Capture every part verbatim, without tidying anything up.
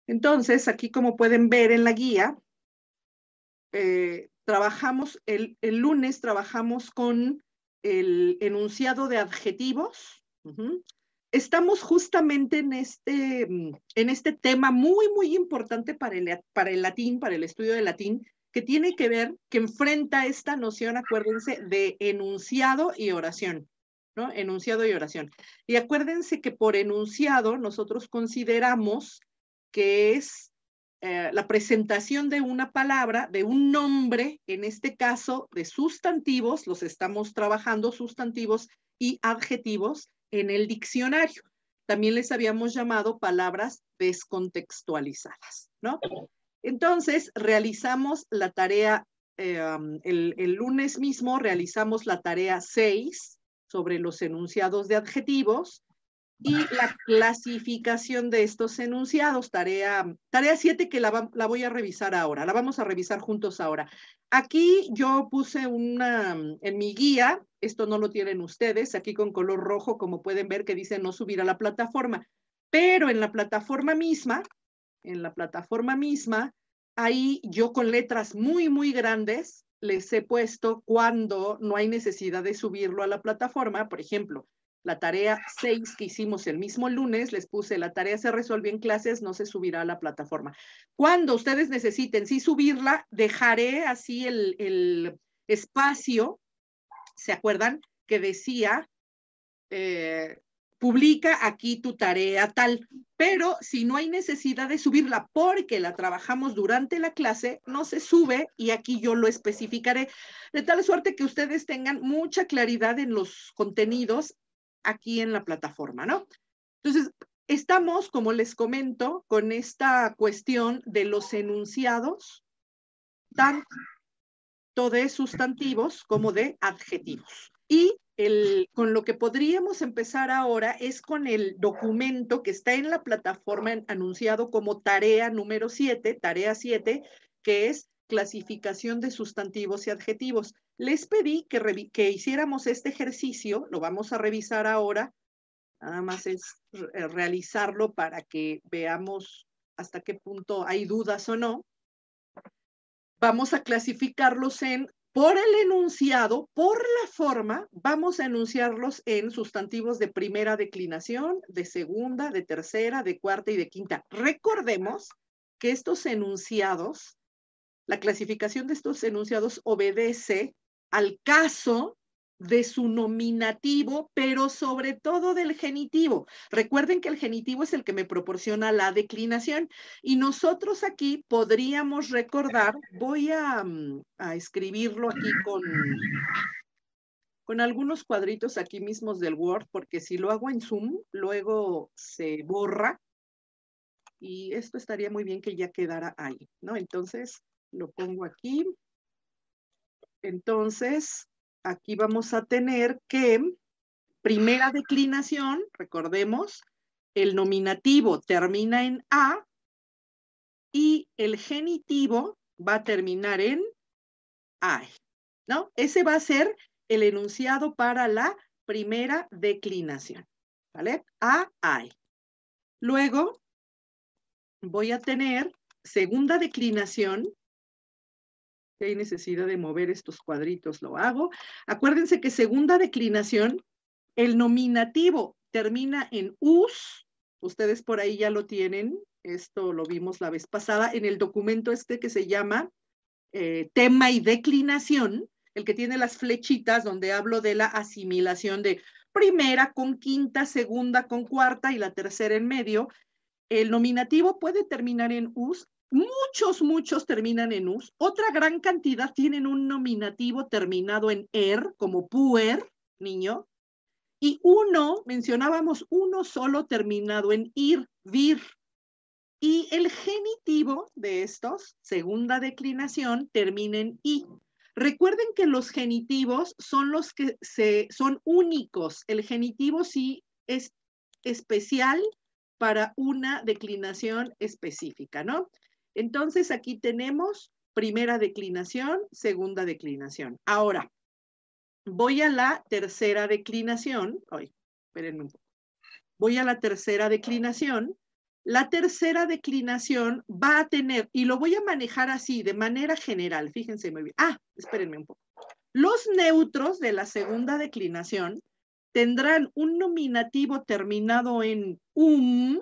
Entonces, aquí como pueden ver en la guía, eh, trabajamos, el, el lunes trabajamos con el enunciado de adjetivos. Uh-huh. Estamos justamente en este, en este tema muy, muy importante para el, para el latín, para el estudio del latín, que tiene que ver, que enfrenta esta noción, acuérdense, de enunciado y oración, ¿no? Enunciado y oración. Y acuérdense que por enunciado nosotros consideramos que es eh, la presentación de una palabra, de un nombre, en este caso de sustantivos, los estamos trabajando, sustantivos y adjetivos, en el diccionario. También les habíamos llamado palabras descontextualizadas, ¿no? Entonces, realizamos la tarea, eh, el, el lunes mismo realizamos la tarea seis sobre los enunciados de adjetivos y la clasificación de estos enunciados, tarea, tarea siete que la, la voy a revisar ahora, la vamos a revisar juntos ahora. Aquí yo puse una, en mi guía, esto no lo tienen ustedes, aquí con color rojo, como pueden ver que dice no subir a la plataforma, pero en la plataforma misma, en la plataforma misma, ahí yo con letras muy, muy grandes les he puesto cuando no hay necesidad de subirlo a la plataforma. Por ejemplo, la tarea seis que hicimos el mismo lunes, les puse la tarea se resuelve en clases, no se subirá a la plataforma. Cuando ustedes necesiten sí subirla, dejaré así el, el espacio, ¿se acuerdan? Que decía, eh, publica aquí tu tarea tal, pero si no hay necesidad de subirla porque la trabajamos durante la clase, no se sube y aquí yo lo especificaré, de tal suerte que ustedes tengan mucha claridad en los contenidos aquí en la plataforma, ¿no? Entonces, estamos, como les comento, con esta cuestión de los enunciados, tanto de sustantivos como de adjetivos. Y el, con lo que podríamos empezar ahora es con el documento que está en la plataforma anunciado como tarea número siete, tarea siete, que es clasificación de sustantivos y adjetivos. Les pedí que, que hiciéramos este ejercicio, lo vamos a revisar ahora, nada más es re realizarlo para que veamos hasta qué punto hay dudas o no. Vamos a clasificarlos en, por el enunciado, por la forma, vamos a enunciarlos en sustantivos de primera declinación, de segunda, de tercera, de cuarta y de quinta. Recordemos que estos enunciados, la clasificación de estos enunciados obedece al caso de su nominativo, pero sobre todo del genitivo. Recuerden que el genitivo es el que me proporciona la declinación y nosotros aquí podríamos recordar, voy a, a escribirlo aquí con, con algunos cuadritos aquí mismos del Word, porque si lo hago en Zoom, luego se borra y esto estaría muy bien que ya quedara ahí, ¿no? Entonces, lo pongo aquí. Entonces, aquí vamos a tener que primera declinación, recordemos, el nominativo termina en A y el genitivo va a terminar en AE, ¿no? Ese va a ser el enunciado para la primera declinación, ¿vale? A, AE. Luego voy a tener segunda declinación. Si hay necesidad de mover estos cuadritos, lo hago. Acuérdense que segunda declinación, el nominativo termina en us. Ustedes por ahí ya lo tienen. Esto lo vimos la vez pasada en el documento este que se llama eh, tema y declinación, el que tiene las flechitas donde hablo de la asimilación de primera con quinta, segunda con cuarta y la tercera en medio. El nominativo puede terminar en us. Muchos, muchos terminan en us. Otra gran cantidad tienen un nominativo terminado en er, como puer, niño. Y uno, mencionábamos uno solo terminado en ir, vir. Y el genitivo de estos, segunda declinación, termina en i. Recuerden que los genitivos son los que se, son únicos. El genitivo sí es especial para una declinación específica, ¿no? Entonces aquí tenemos primera declinación, segunda declinación. Ahora, voy a la tercera declinación. Ay, espérenme un poco. Voy a la tercera declinación La tercera declinación va a tener, y lo voy a manejar así, de manera general, fíjense muy bien. Ah, espérenme un poco. Los neutros de la segunda declinación tendrán un nominativo terminado en um,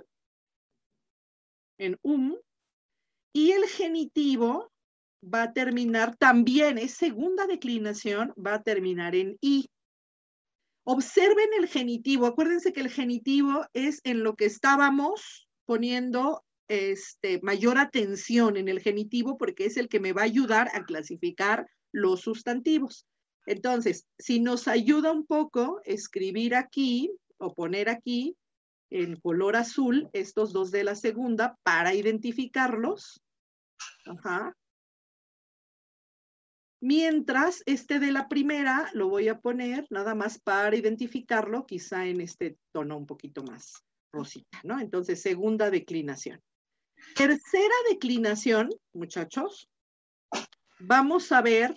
en um, y el genitivo va a terminar también, es segunda declinación, va a terminar en i. Observen el genitivo, acuérdense que el genitivo es en lo que estábamos poniendo este, mayor atención en el genitivo porque es el que me va a ayudar a clasificar los sustantivos. Entonces, si nos ayuda un poco escribir aquí o poner aquí en color azul estos dos de la segunda para identificarlos. Ajá. Mientras este de la primera lo voy a poner nada más para identificarlo, quizá en este tono un poquito más rosita, ¿no? Entonces, segunda declinación. Tercera declinación, muchachos, vamos a ver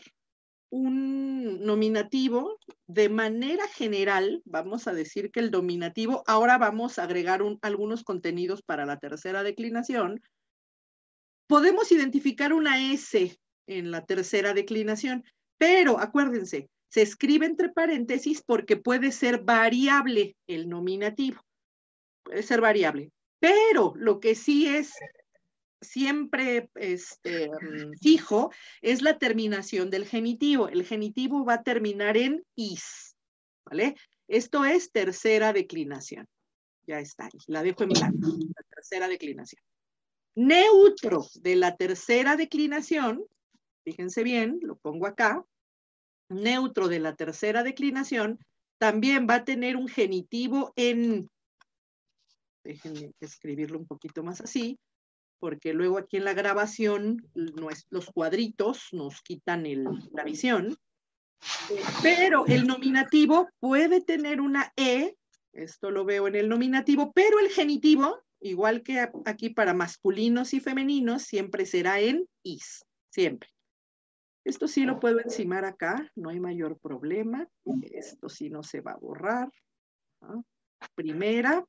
un nominativo de manera general. Vamos a decir que el nominativo, ahora vamos a agregar un, algunos contenidos para la tercera declinación. Podemos identificar una S en la tercera declinación, pero acuérdense, se escribe entre paréntesis porque puede ser variable el nominativo. Puede ser variable. Pero lo que sí es siempre este, fijo es la terminación del genitivo. El genitivo va a terminar en is, ¿vale? Esto es tercera declinación. Ya está, la dejo en blanco, la tercera declinación. Neutro de la tercera declinación, fíjense bien, lo pongo acá, neutro de la tercera declinación, también va a tener un genitivo en, déjenme escribirlo un poquito más así, porque luego aquí en la grabación los cuadritos nos quitan el, la visión, pero el nominativo puede tener una E, esto lo veo en el nominativo, pero el genitivo, igual que aquí para masculinos y femeninos, siempre será en is, siempre. Esto sí lo puedo encimar acá, no hay mayor problema. Esto sí no se va a borrar. ¿No? Primera,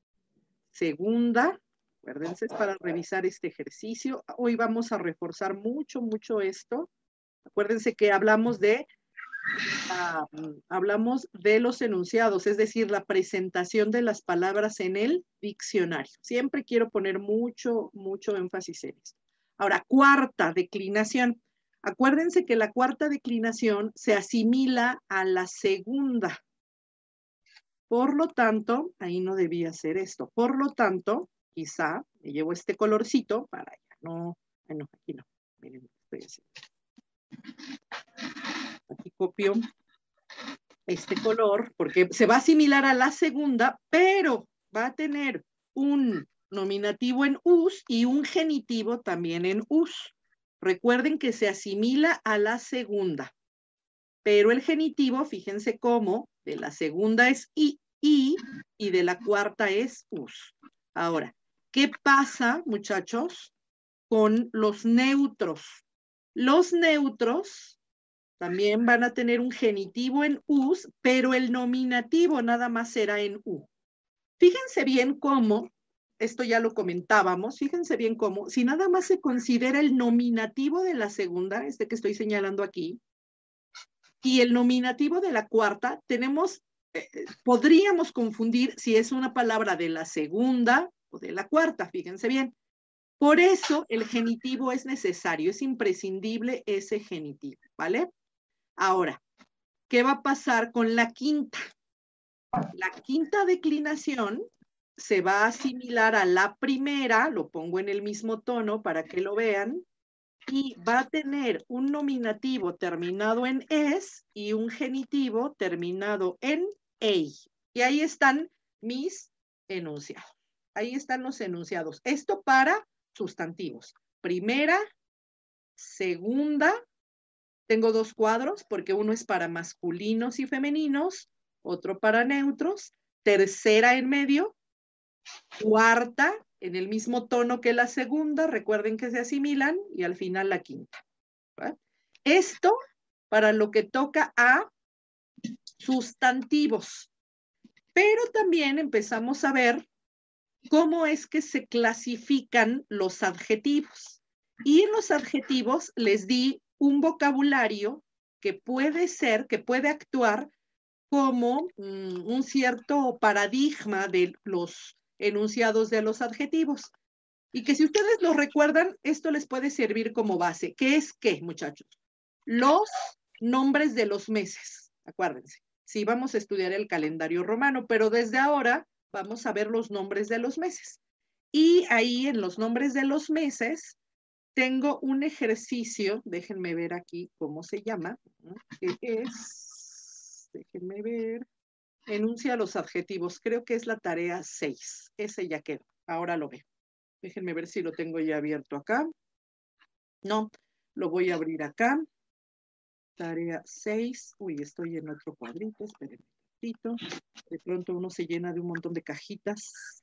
segunda, acuérdense, es para revisar este ejercicio. Hoy vamos a reforzar mucho, mucho esto. Acuérdense que hablamos de, uh, hablamos de los enunciados, es decir, la presentación de las palabras en el diccionario. Siempre quiero poner mucho, mucho énfasis en esto. Ahora, cuarta declinación. Acuérdense que la cuarta declinación se asimila a la segunda. Por lo tanto, ahí no debía ser esto. Por lo tanto, quizá me llevo este colorcito para ya no, ay no, aquí no. Miren, estoy haciendo. Aquí copio este color porque se va a asimilar a la segunda, pero va a tener un nominativo en us y un genitivo también en us. Recuerden que se asimila a la segunda, pero el genitivo, fíjense cómo, de la segunda es i, i y de la cuarta es us. Ahora, ¿qué pasa, muchachos, con los neutros? Los neutros también van a tener un genitivo en us, pero el nominativo nada más será en u. Fíjense bien cómo, esto ya lo comentábamos, fíjense bien cómo, si nada más se considera el nominativo de la segunda, este que estoy señalando aquí, y el nominativo de la cuarta, tenemos, eh, podríamos confundir si es una palabra de la segunda o de la cuarta, fíjense bien. Por eso el genitivo es necesario, es imprescindible ese genitivo, ¿vale? Ahora, ¿qué va a pasar con la quinta? La quinta declinación se va a asimilar a la primera, lo pongo en el mismo tono para que lo vean, y va a tener un nominativo terminado en es y un genitivo terminado en ei. Y ahí están mis enunciados. Ahí están los enunciados. Esto para sustantivos. Primera, segunda, tengo dos cuadros porque uno es para masculinos y femeninos, otro para neutros, tercera en medio, cuarta en el mismo tono que la segunda, recuerden que se asimilan, y al final la quinta. ¿Verdad? Esto para lo que toca a sustantivos, pero también empezamos a ver cómo es que se clasifican los adjetivos. Y en los adjetivos les di un vocabulario que puede ser, que puede actuar como mm, un cierto paradigma de los enunciados de los adjetivos. Y que si ustedes lo recuerdan, esto les puede servir como base. ¿Qué es qué, muchachos? Los nombres de los meses, acuérdense. Sí, vamos a estudiar el calendario romano, pero desde ahora vamos a ver los nombres de los meses. Y ahí en los nombres de los meses tengo un ejercicio, déjenme ver aquí cómo se llama, que es, déjenme ver, enuncia los adjetivos, creo que es la tarea seis, ese ya quedó, ahora lo veo. Déjenme ver si lo tengo ya abierto acá. No, lo voy a abrir acá. Tarea seis. Uy, estoy en otro cuadrito, espérenme un poquito. De pronto uno se llena de un montón de cajitas.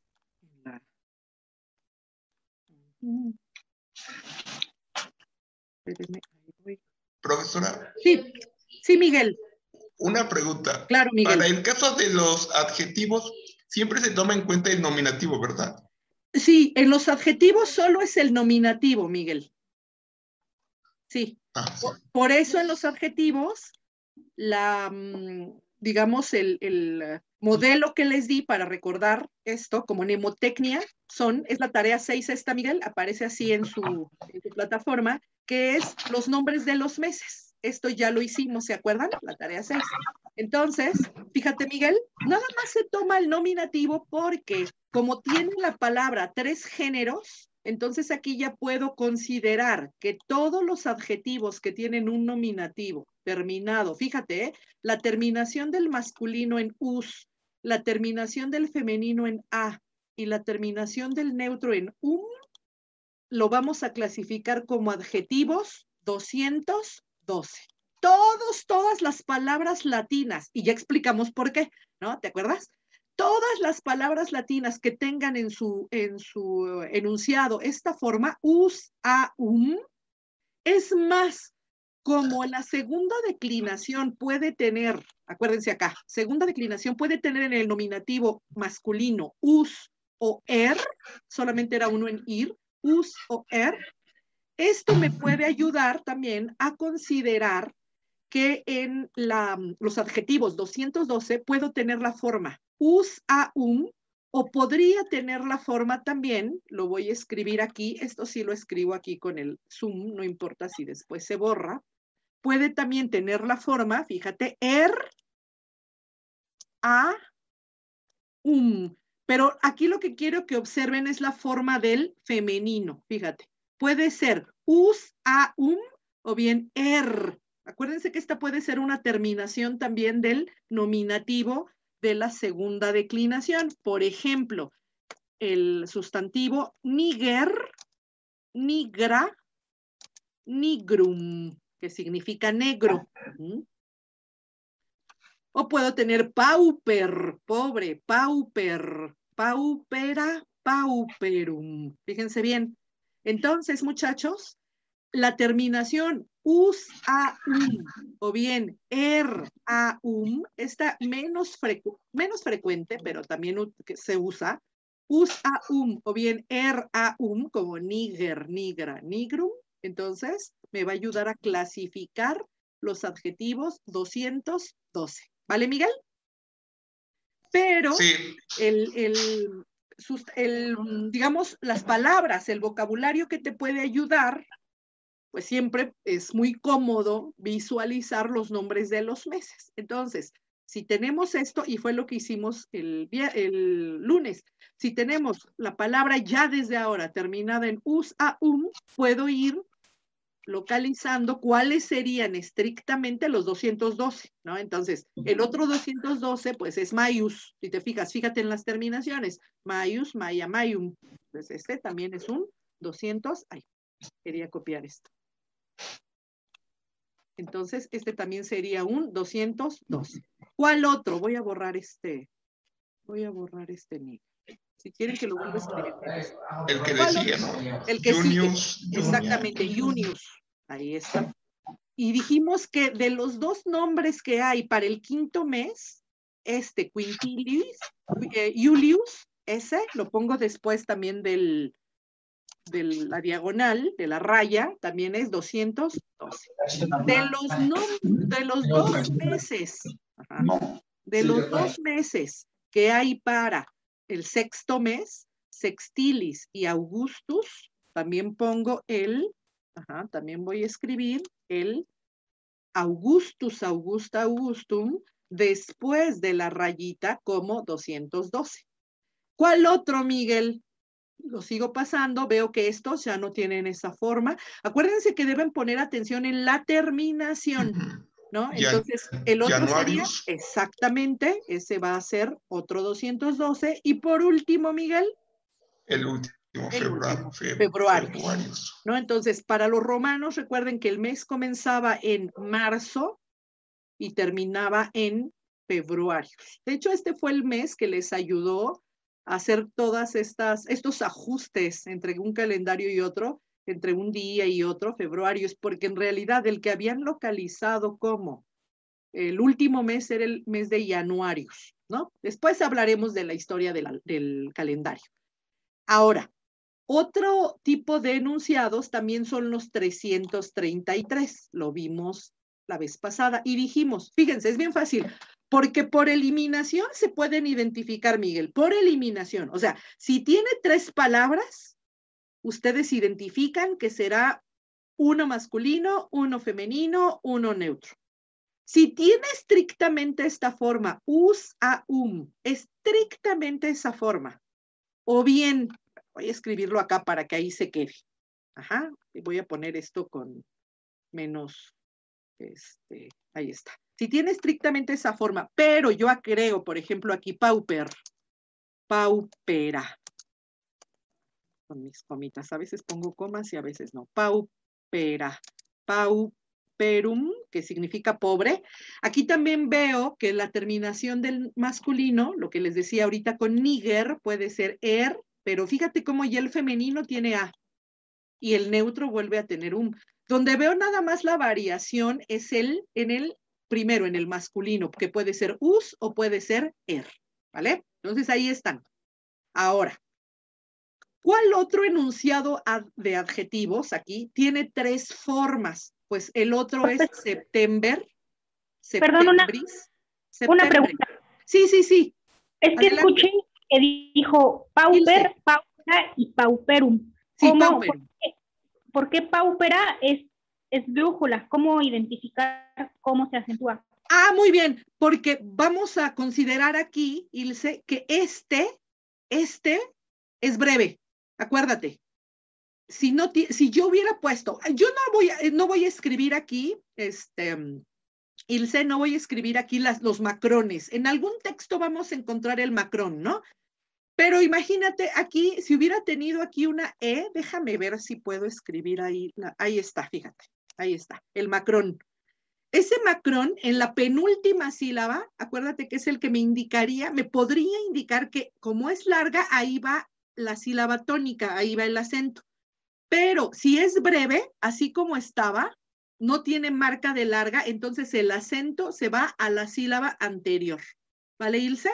Espérenme, ahí voy. Profesora. Sí, sí, Miguel. Una pregunta. Claro, Miguel. Para el caso de los adjetivos, siempre se toma en cuenta el nominativo, ¿verdad? Sí, en los adjetivos solo es el nominativo, Miguel. Sí. Ah, sí. Por, por eso en los adjetivos, la, digamos, el, el modelo que les di para recordar esto, como mnemotecnia, son, es la tarea seis esta, Miguel, aparece así en su, en su plataforma, que es los nombres de los meses. Esto ya lo hicimos, ¿se acuerdan? La tarea seis. Entonces, fíjate, Miguel, nada más se toma el nominativo porque como tiene la palabra tres géneros, entonces aquí ya puedo considerar que todos los adjetivos que tienen un nominativo terminado, fíjate, ¿eh? La terminación del masculino en us, la terminación del femenino en a y la terminación del neutro en um, lo vamos a clasificar como adjetivos doscientos doce. Todos, todas las palabras latinas, y ya explicamos por qué, ¿no? ¿Te acuerdas? Todas las palabras latinas que tengan en su, en su enunciado esta forma, us, a, um, es más, como la segunda declinación puede tener, acuérdense acá, segunda declinación puede tener en el nominativo masculino us o er, solamente era uno en ir, us o er, esto me puede ayudar también a considerar que en la, los adjetivos doscientos doce puedo tener la forma us, a, um, o podría tener la forma también, lo voy a escribir aquí, esto sí lo escribo aquí con el zoom, no importa si después se borra, puede también tener la forma, fíjate, er, a, um, pero aquí lo que quiero que observen es la forma del femenino, fíjate, puede ser us, a, um, o bien er. Acuérdense que esta puede ser una terminación también del nominativo de la segunda declinación. Por ejemplo, el sustantivo niger, nigra, nigrum, que significa negro. ¿Mm? O puedo tener pauper, pobre, pauper, paupera, pauperum. Fíjense bien. Entonces, muchachos, la terminación us, a, um, o bien er, a, um, está menos, frecu menos frecuente, pero también se usa. Us, a, um, o bien er, a, um, como niger, nigra, nigrum. Entonces, me va a ayudar a clasificar los adjetivos doscientos doce. ¿Vale, Miguel? Pero sí. el, el, sus, el, digamos, las palabras, el vocabulario que te puede ayudar, pues siempre es muy cómodo visualizar los nombres de los meses. Entonces, si tenemos esto, y fue lo que hicimos el, el lunes, si tenemos la palabra ya desde ahora terminada en us, a, um, puedo ir localizando cuáles serían estrictamente los doscientos doce, ¿no? Entonces, el otro doscientos doce, pues es maius, si te fijas, fíjate en las terminaciones, maius, maya, maium, pues este también es un doscientos, ay, quería copiar esto. Entonces, este también sería un doscientos doce. ¿Cuál otro? Voy a borrar este, voy a borrar este nick. Si quieren que lo vuelva a escribir. El que le sigue, ¿no? El que Junius, sigue. Exactamente, Junius. Ahí está. Y dijimos que de los dos nombres que hay para el quinto mes, este Quintilius, eh, Julius, ese lo pongo después también del, de la diagonal, de la raya, también es doscientos doce. De los, no, de los dos meses, ajá, de los dos meses que hay para el sexto mes, Sextilis y Augustus, también pongo el, ajá, también voy a escribir el Augustus, Augusta, Augustum, después de la rayita como doscientos doce. ¿Cuál otro, Miguel? Lo sigo pasando, veo que estos ya no tienen esa forma. Acuérdense que deben poner atención en la terminación, ¿no? Entonces, el otro sería, exactamente, ese va a ser otro doscientos doce. Y por último, Miguel. El último, el februario, último feb februario, februario. ¿no? Entonces, para los romanos, recuerden que el mes comenzaba en marzo y terminaba en februario. De hecho, este fue el mes que les ayudó a hacer todas estas, estos ajustes entre un calendario y otro, entre un día y otro, februario, es porque en realidad el que habían localizado como el último mes era el mes de Januarios, ¿no? Después hablaremos de la historia de la, del calendario. Ahora, otro tipo de enunciados también son los trescientos treinta y tres, lo vimos la vez pasada y dijimos, fíjense, es bien fácil, porque por eliminación se pueden identificar, Miguel, por eliminación. O sea, si tiene tres palabras, ustedes identifican que será uno masculino, uno femenino, uno neutro. Si tiene estrictamente esta forma, us, a, um, estrictamente esa forma, o bien, voy a escribirlo acá para que ahí se quede. Ajá, y voy a poner esto con menos, este, ahí está. Si tiene estrictamente esa forma, pero yo creo, por ejemplo, aquí pauper, paupera, con mis comitas, a veces pongo comas y a veces no, paupera, pauperum, que significa pobre. Aquí también veo que la terminación del masculino, lo que les decía ahorita con níger, puede ser er, pero fíjate cómo ya el femenino tiene a, y el neutro vuelve a tener un. Donde veo nada más la variación es el, en el primero, en el masculino, que puede ser us o puede ser er, ¿vale? Entonces ahí están. Ahora, ¿cuál otro enunciado ad, de adjetivos aquí tiene tres formas? Pues el otro es september, Perdón, una, una pregunta. Sí, sí, sí. Es que Adelante. Escuché que dijo pauper, paupera y pauperum. Sí, pauperum. ¿Por qué, por qué paupera es, es brújula? ¿Cómo identificar cómo se acentúa? Ah, muy bien, porque vamos a considerar aquí, Ilse, que este, este es breve. Acuérdate. Si, no, si yo hubiera puesto, yo no voy a, no voy a escribir aquí, este, Ilse, no voy a escribir aquí las, los macrones. En algún texto vamos a encontrar el macrón, ¿no? Pero imagínate aquí, si hubiera tenido aquí una E, déjame ver si puedo escribir ahí, la, ahí está, fíjate, ahí está, el macrón. Ese macrón en la penúltima sílaba, acuérdate que es el que me indicaría, me podría indicar que como es larga, ahí va la sílaba tónica, ahí va el acento. Pero si es breve, así como estaba, no tiene marca de larga, entonces el acento se va a la sílaba anterior. ¿Vale, Ilse?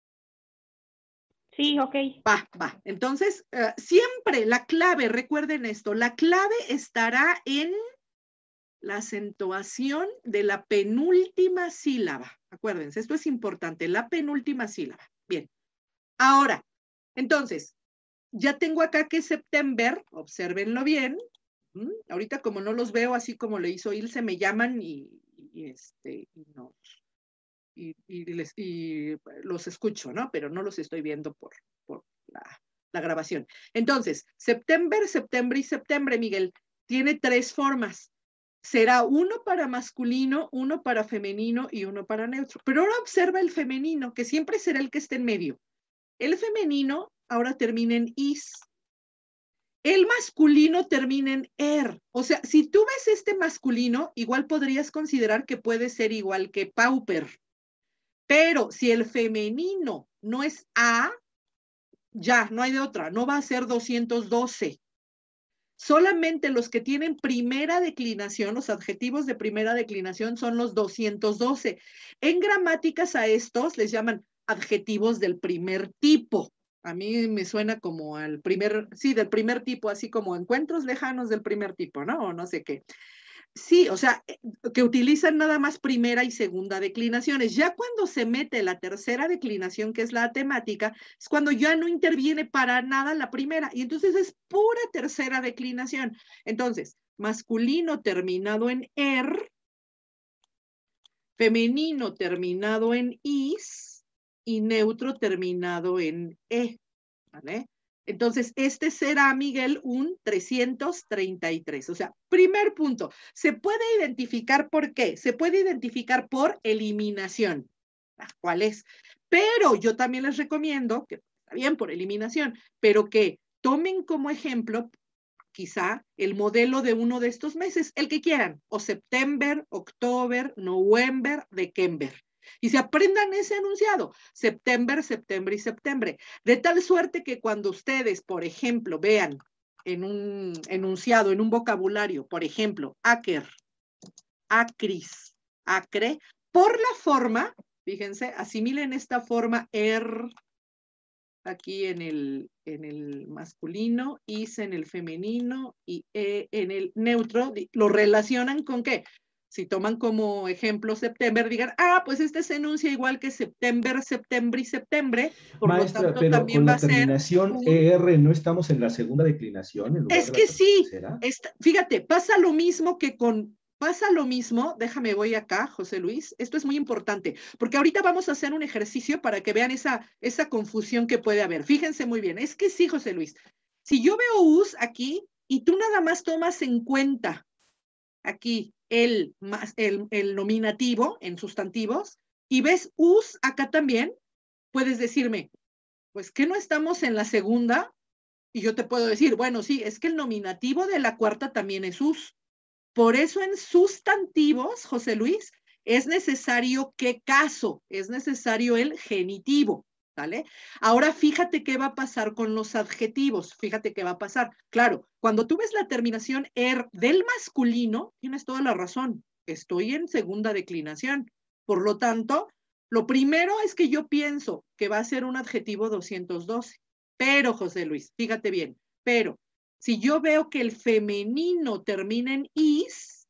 Sí, ok. Va, va. Entonces, uh, siempre la clave, recuerden esto, la clave estará en la acentuación de la penúltima sílaba. Acuérdense, esto es importante, la penúltima sílaba. Bien. Ahora, entonces, ya tengo acá que september, obsérvenlo bien. ¿Mm? Ahorita como no los veo así como le hizo Ilse, me llaman y, y, este, y, no, y, y, les, y los escucho, ¿no? Pero no los estoy viendo por, por la, la grabación. Entonces, september, septiembre y septiembre, Miguel, tiene tres formas. Será uno para masculino, uno para femenino y uno para neutro. Pero ahora observa el femenino, que siempre será el que esté en medio. El femenino ahora termina en is. El masculino termina en er. O sea, si tú ves este masculino, igual podrías considerar que puede ser igual que pauper. Pero si el femenino no es a, ya, no hay de otra, no va a ser doscientos doce. Solamente los que tienen primera declinación, los adjetivos de primera declinación son los doscientos doce. En gramáticas a estos les llaman adjetivos del primer tipo. A mí me suena como al primer, sí, del primer tipo, así como encuentros lejanos del primer tipo, ¿no? O no sé qué. Sí, o sea, que utilizan nada más primera y segunda declinaciones. Ya cuando se mete la tercera declinación, que es la temática, es cuando ya no interviene para nada la primera, y entonces es pura tercera declinación. Entonces, masculino terminado en er, femenino terminado en is, y neutro terminado en e, ¿vale? Entonces, este será, Miguel, un trescientos treinta y tres. O sea, primer punto, se puede identificar por qué. Se puede identificar por eliminación. ¿Cuál es? Pero yo también les recomiendo, que está bien por eliminación, pero que tomen como ejemplo quizá el modelo de uno de estos meses, el que quieran, o septiembre, octubre, noviembre, diciembre. Y se aprendan ese enunciado, septiembre, septiembre y septiembre, de tal suerte que cuando ustedes, por ejemplo, vean en un enunciado, en un vocabulario, por ejemplo, acer, acris, acre, por la forma, fíjense, asimilen esta forma er, aquí en el, en el masculino, is en el femenino y e en el neutro, lo relacionan con qué. Si toman como ejemplo septiembre, digan, ah, pues este se enuncia igual que septiembre, septiembre y septiembre, por Maestra, lo tanto pero también con va la a ser terminación un... E R no estamos en la segunda declinación en lugar Es de que la sí, tercera. está, fíjate, pasa lo mismo que con... Pasa lo mismo, déjame voy acá, José Luis, esto es muy importante, porque ahorita vamos a hacer un ejercicio para que vean esa, esa confusión que puede haber. Fíjense muy bien, es que sí, José Luis, si yo veo us aquí y tú nada más tomas en cuenta aquí el, el, el nominativo en sustantivos y ves us acá también, puedes decirme, pues que no estamos en la segunda, y yo te puedo decir, bueno, sí, es que el nominativo de la cuarta también es us. Por eso en sustantivos, José Luis, es necesario qué caso, es necesario el genitivo, ¿vale? Ahora fíjate qué va a pasar con los adjetivos, fíjate qué va a pasar. Claro, cuando tú ves la terminación er del masculino, tienes toda la razón, estoy en segunda declinación. Por lo tanto, lo primero es que yo pienso que va a ser un adjetivo doscientos doce, pero José Luis, fíjate bien, pero si yo veo que el femenino termina en is,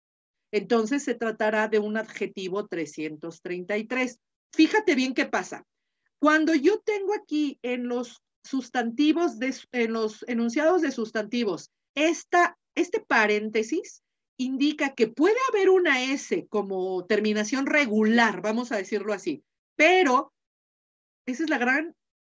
entonces se tratará de un adjetivo trescientos treinta y tres. Fíjate bien qué pasa. Cuando yo tengo aquí en los sustantivos, de, en los enunciados de sustantivos, esta, este paréntesis indica que puede haber una S como terminación regular, vamos a decirlo así, pero esa es la gran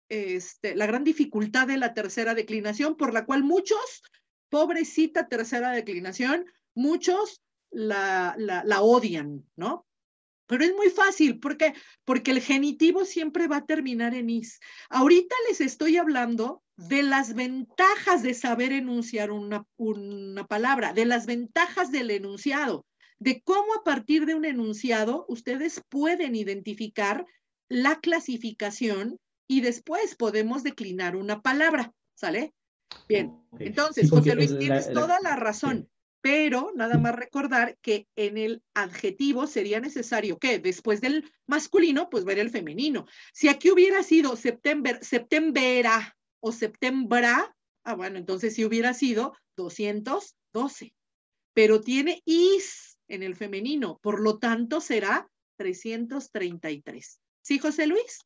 Este, la gran dificultad de la tercera declinación, por la cual muchos, pobrecita tercera declinación, muchos la, la, la odian, ¿no? Pero es muy fácil, ¿por qué? Porque el genitivo siempre va a terminar en is. Ahorita les estoy hablando de las ventajas de saber enunciar una, una palabra, de las ventajas del enunciado, de cómo a partir de un enunciado ustedes pueden identificar la clasificación y después podemos declinar una palabra, ¿sale? Bien, Okay. Sí, entonces, porque José Luis, la, tienes la, toda la sí. razón, pero nada más recordar que en el adjetivo sería necesario que después del masculino, pues ver el femenino. Si aquí hubiera sido septiembre, septembera o septembra, ah, bueno, entonces sí hubiera sido doscientos doce, pero tiene is en el femenino, por lo tanto será trescientos treinta y tres. ¿Sí, José Luis?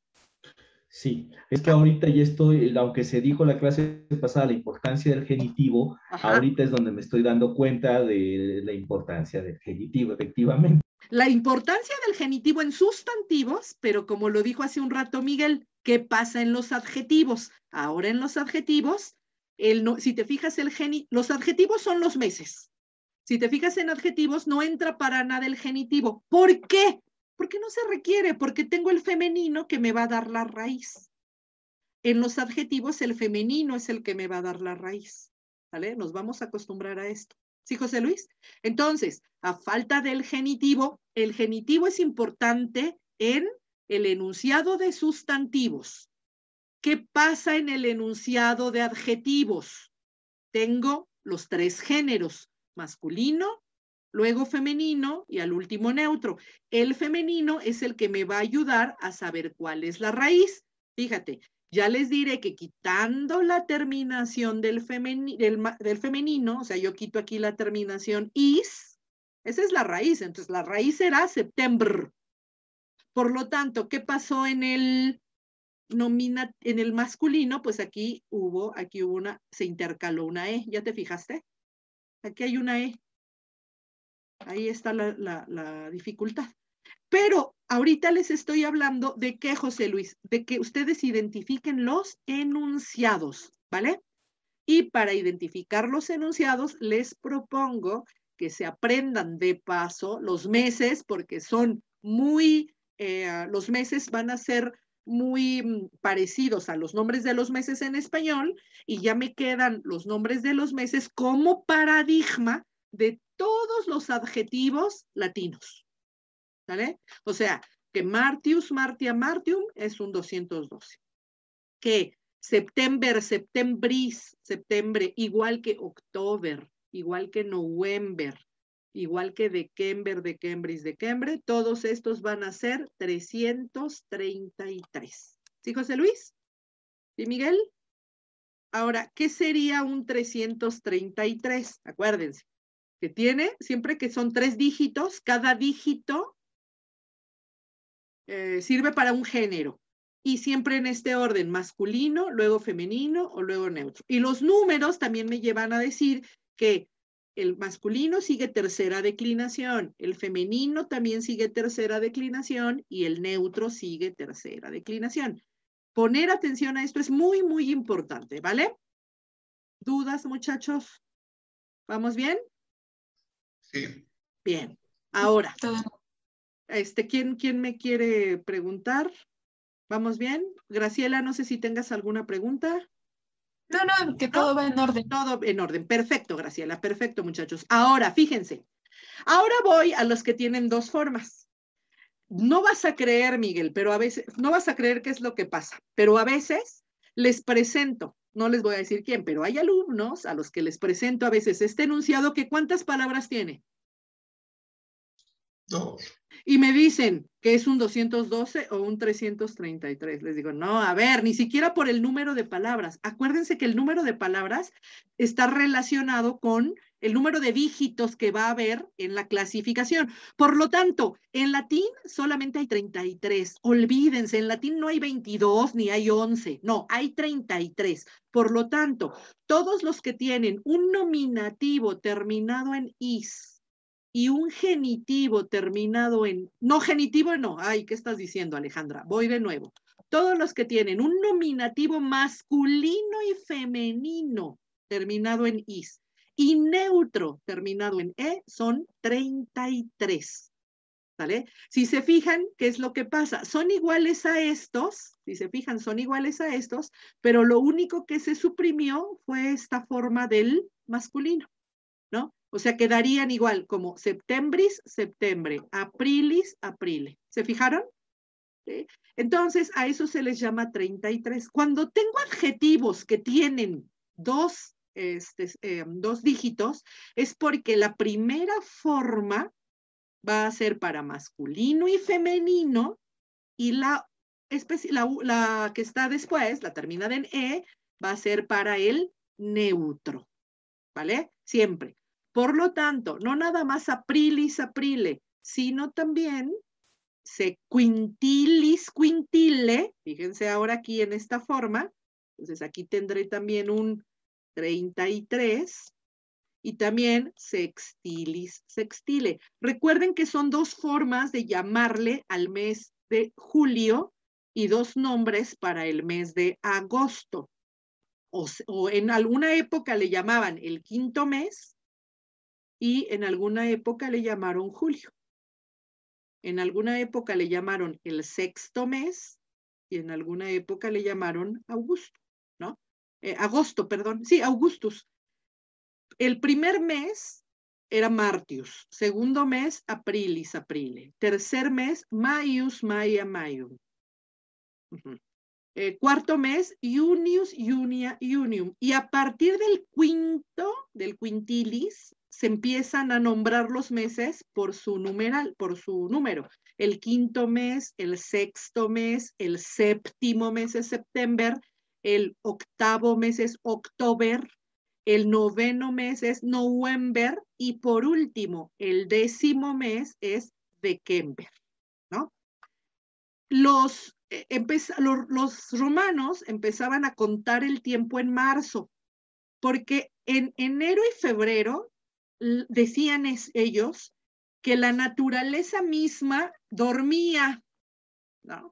Sí, es que ahorita ya estoy, aunque se dijo la clase pasada la importancia del genitivo, Ajá. ahorita es donde me estoy dando cuenta de la importancia del genitivo, efectivamente. La importancia del genitivo en sustantivos, pero como lo dijo hace un rato Miguel, ¿qué pasa en los adjetivos? Ahora en los adjetivos, el no, si te fijas, el geni, los adjetivos son los meses. Si te fijas en adjetivos, no entra para nada el genitivo. ¿Por qué? Porque no se requiere, porque tengo el femenino que me va a dar la raíz. En los adjetivos, el femenino es el que me va a dar la raíz. ¿Vale? Nos vamos a acostumbrar a esto. ¿Sí, José Luis? Entonces, a falta del genitivo, el genitivo es importante en el enunciado de sustantivos. ¿Qué pasa en el enunciado de adjetivos? Tengo los tres géneros, masculino, luego femenino y al último neutro. El femenino es el que me va a ayudar a saber cuál es la raíz. Fíjate, Ya les diré que quitando la terminación del, femeni del, del femenino, o sea, yo quito aquí la terminación is, esa es la raíz, entonces la raíz será septembre. Por lo tanto, ¿qué pasó en el nomina, en el masculino? Pues aquí hubo, aquí hubo una, se intercaló una E, ¿ya te fijaste? Aquí hay una E. Ahí está la, la, la dificultad. Pero ahorita les estoy hablando de que, José Luis, de que ustedes identifiquen los enunciados, ¿vale? Y para identificar los enunciados, les propongo que se aprendan de paso los meses, porque son muy, eh, los meses van a ser muy mm, parecidos a los nombres de los meses en español, y ya me quedan los nombres de los meses como paradigma de todos los adjetivos latinos. ¿Vale? O sea, que Martius, Martia, Martium es un doscientos doce. Que September, Septembris, septiembre, igual que October, igual que November, igual que December, Decembris, Decembre, todos estos van a ser trescientos treinta y tres. ¿Sí, José Luis? ¿Sí, Miguel? Ahora, ¿qué sería un trescientos treinta y tres? Acuérdense, que tiene, siempre que son tres dígitos, cada dígito Eh, sirve para un género, y siempre en este orden, masculino, luego femenino o luego neutro. Y los números también me llevan a decir que el masculino sigue tercera declinación, el femenino también sigue tercera declinación y el neutro sigue tercera declinación. Poner atención a esto es muy, muy importante, ¿vale? ¿Dudas, muchachos? ¿Vamos bien? Sí. Bien. Ahora, este, ¿quién, quién me quiere preguntar? ¿Vamos bien? Graciela, no sé si tengas alguna pregunta. No, no, que todo ¿No? va en orden. Todo en orden. Perfecto, Graciela. Perfecto, muchachos. Ahora, fíjense. Ahora voy a los que tienen dos formas. No vas a creer, Miguel, pero a veces, no vas a creer qué es lo que pasa, pero a veces les presento, no les voy a decir quién, pero hay alumnos a los que les presento a veces este enunciado que ¿cuántas palabras tiene? Dos. Y me dicen que es un doscientos doce o un trescientos treinta y tres. Les digo, no, a ver, ni siquiera por el número de palabras. Acuérdense que el número de palabras está relacionado con el número de dígitos que va a haber en la clasificación. Por lo tanto, en latín solamente hay treinta y tres. Olvídense, en latín no hay veintidós ni hay once. No, hay treinta y tres. Por lo tanto, todos los que tienen un nominativo terminado en is y un genitivo terminado en, no genitivo no, ay, ¿qué estás diciendo, Alejandra? Voy de nuevo. Todos los que tienen un nominativo masculino y femenino terminado en is y neutro terminado en e son treinta y tres. ¿Vale? Si se fijan, ¿qué es lo que pasa? Son iguales a estos, si se fijan, son iguales a estos, pero lo único que se suprimió fue esta forma del masculino, ¿no? O sea, quedarían igual como septembris, septiembre, aprilis, aprile. ¿Se fijaron? ¿Sí? Entonces, a eso se les llama treinta y tres. Cuando tengo adjetivos que tienen dos, este, eh, dos dígitos, es porque la primera forma va a ser para masculino y femenino, y la, la, la que está después, la terminada en e, va a ser para el neutro. ¿Vale? Siempre. Por lo tanto, no nada más aprilis, aprile, sino también se quintilis, quintile, fíjense ahora aquí en esta forma, entonces aquí tendré también un treinta y tres, y también sextilis, sextile. Recuerden que son dos formas de llamarle al mes de julio y dos nombres para el mes de agosto. O, o en alguna época le llamaban el quinto mes y en alguna época le llamaron julio. En alguna época le llamaron el sexto mes y en alguna época le llamaron Augusto, ¿no? Eh, agosto, perdón. Sí, Augustus. El primer mes era Martius, segundo mes Aprilis, Aprile, tercer mes Maius, Maia, Maium. Uh-huh. Eh, cuarto mes, Junius, Junia, Junium. Y a partir del quinto, del quintilis, se empiezan a nombrar los meses por su numeral, por su número. El quinto mes, el sexto mes, el séptimo mes es septiembre, el octavo mes es october, el noveno mes es noviembre y por último, el décimo mes es diciembre, ¿no? Los, eh, los, los romanos empezaban a contar el tiempo en marzo, porque en enero y febrero decían es, ellos que la naturaleza misma dormía, ¿no?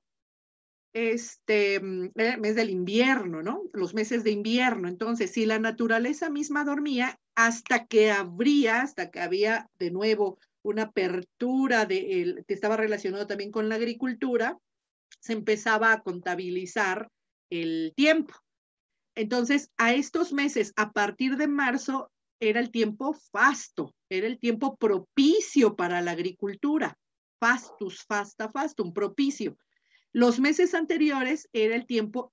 Este, el mes del invierno, ¿no? Los meses de invierno. Entonces, si la naturaleza misma dormía, hasta que habría, hasta que había de nuevo una apertura de el, que estaba relacionado también con la agricultura, se empezaba a contabilizar el tiempo. Entonces, a estos meses, a partir de marzo, era el tiempo fasto, era el tiempo propicio para la agricultura. Fastus, fasta, fastum, propicio. Los meses anteriores era el tiempo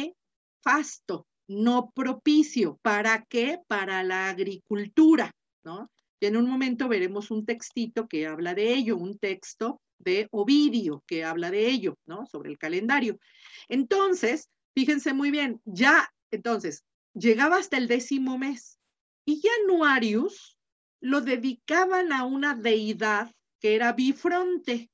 nefasto, no propicio. ¿Para qué? Para la agricultura, ¿no? Y en un momento veremos un textito que habla de ello, un texto de Ovidio que habla de ello, ¿no? Sobre el calendario. Entonces, fíjense muy bien, ya, entonces, llegaba hasta el décimo mes y Januarius lo dedicaban a una deidad que era bifronte.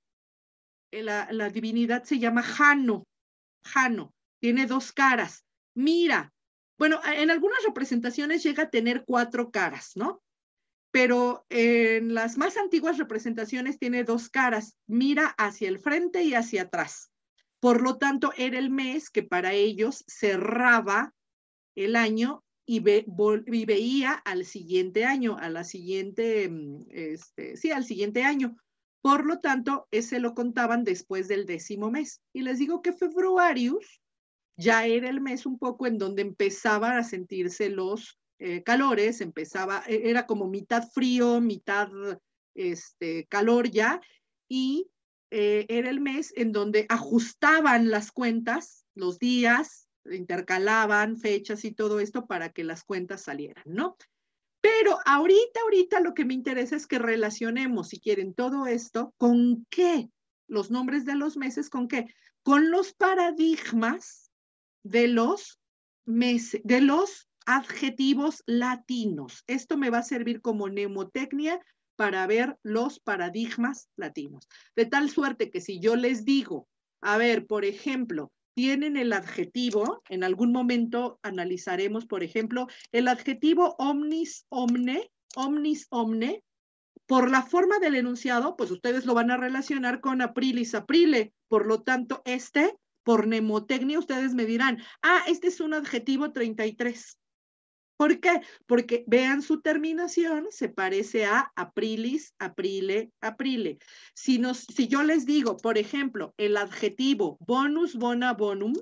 La, la divinidad se llama Jano, Jano, tiene dos caras. Mira, bueno, en algunas representaciones llega a tener cuatro caras, ¿no? Pero en las más antiguas representaciones tiene dos caras, mira hacia el frente y hacia atrás. Por lo tanto, era el mes que para ellos cerraba el año y, ve, y veía al siguiente año, a la siguiente, este, sí, al siguiente año. Por lo tanto, ese lo contaban después del décimo mes. Y les digo que Februarius ya era el mes un poco en donde empezaban a sentirse los eh, calores, empezaba, era como mitad frío, mitad este, calor ya, y eh, era el mes en donde ajustaban las cuentas, los días, intercalaban fechas y todo esto para que las cuentas salieran, ¿no? Pero ahorita, ahorita lo que me interesa es que relacionemos, si quieren, todo esto, ¿con qué? Los nombres de los meses, ¿con qué? Con los paradigmas de los meses, de los adjetivos latinos. Esto me va a servir como mnemotecnia para ver los paradigmas latinos. De tal suerte que si yo les digo, a ver, por ejemplo, tienen el adjetivo, en algún momento analizaremos, por ejemplo, el adjetivo omnis omne, omnis omne, por la forma del enunciado, pues ustedes lo van a relacionar con aprilis aprile, por lo tanto, este, por mnemotecnia, ustedes me dirán, ah, este es un adjetivo treinta y tres. ¿Por qué? Porque vean su terminación, se parece a aprilis, aprile, aprile. Si, nos, si yo les digo, por ejemplo, el adjetivo bonus, bona, bonum,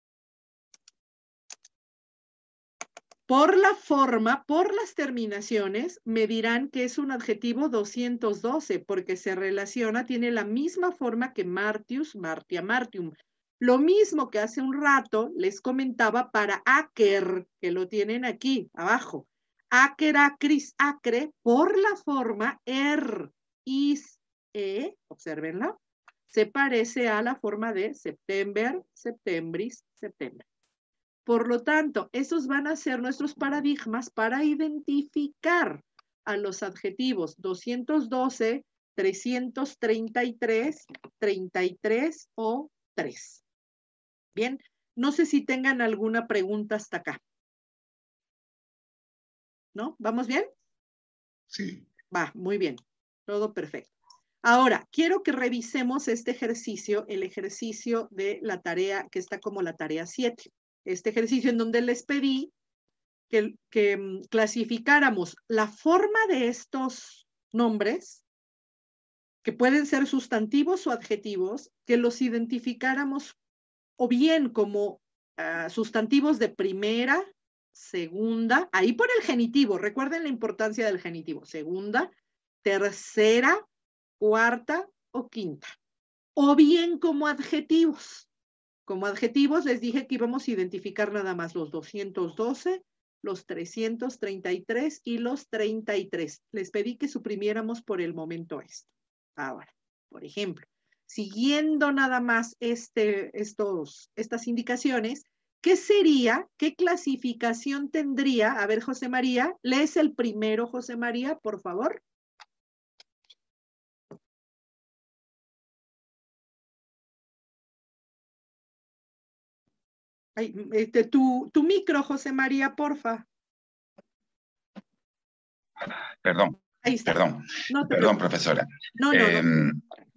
por la forma, por las terminaciones, me dirán que es un adjetivo doscientos doce, porque se relaciona, tiene la misma forma que Martius, Martia, Martium. Lo mismo que hace un rato les comentaba para Aker, que lo tienen aquí abajo. Aker, acris, acre, por la forma er, is, e, obsérvenla, se parece a la forma de september, septembris, septiembre. Por lo tanto, esos van a ser nuestros paradigmas para identificar a los adjetivos doscientos doce, trescientos treinta y tres, treinta y tres o tres. Bien, no sé si tengan alguna pregunta hasta acá. ¿No? ¿Vamos bien? Sí. Va, muy bien. Todo perfecto. Ahora, quiero que revisemos este ejercicio, el ejercicio de la tarea que está como la tarea siete. Este ejercicio en donde les pedí que, que um, clasificáramos la forma de estos nombres, que pueden ser sustantivos o adjetivos, que los identificáramos o bien como uh, sustantivos de primera, segunda, ahí por el genitivo, recuerden la importancia del genitivo, segunda, tercera, cuarta o quinta, o bien como adjetivos. Como adjetivos les dije que íbamos a identificar nada más los doscientos doce, los trescientos treinta y tres y los treinta y tres. Les pedí que suprimiéramos por el momento esto. Ahora, por ejemplo, siguiendo nada más este, estos, estas indicaciones, ¿qué sería, qué clasificación tendría? A ver, José María, lees el primero, José María, por favor. Ay, este, tu, tu micro, José María, porfa. Perdón, Ahí está. perdón, No te perdón, preocupes. profesora. No, no, Eh, no.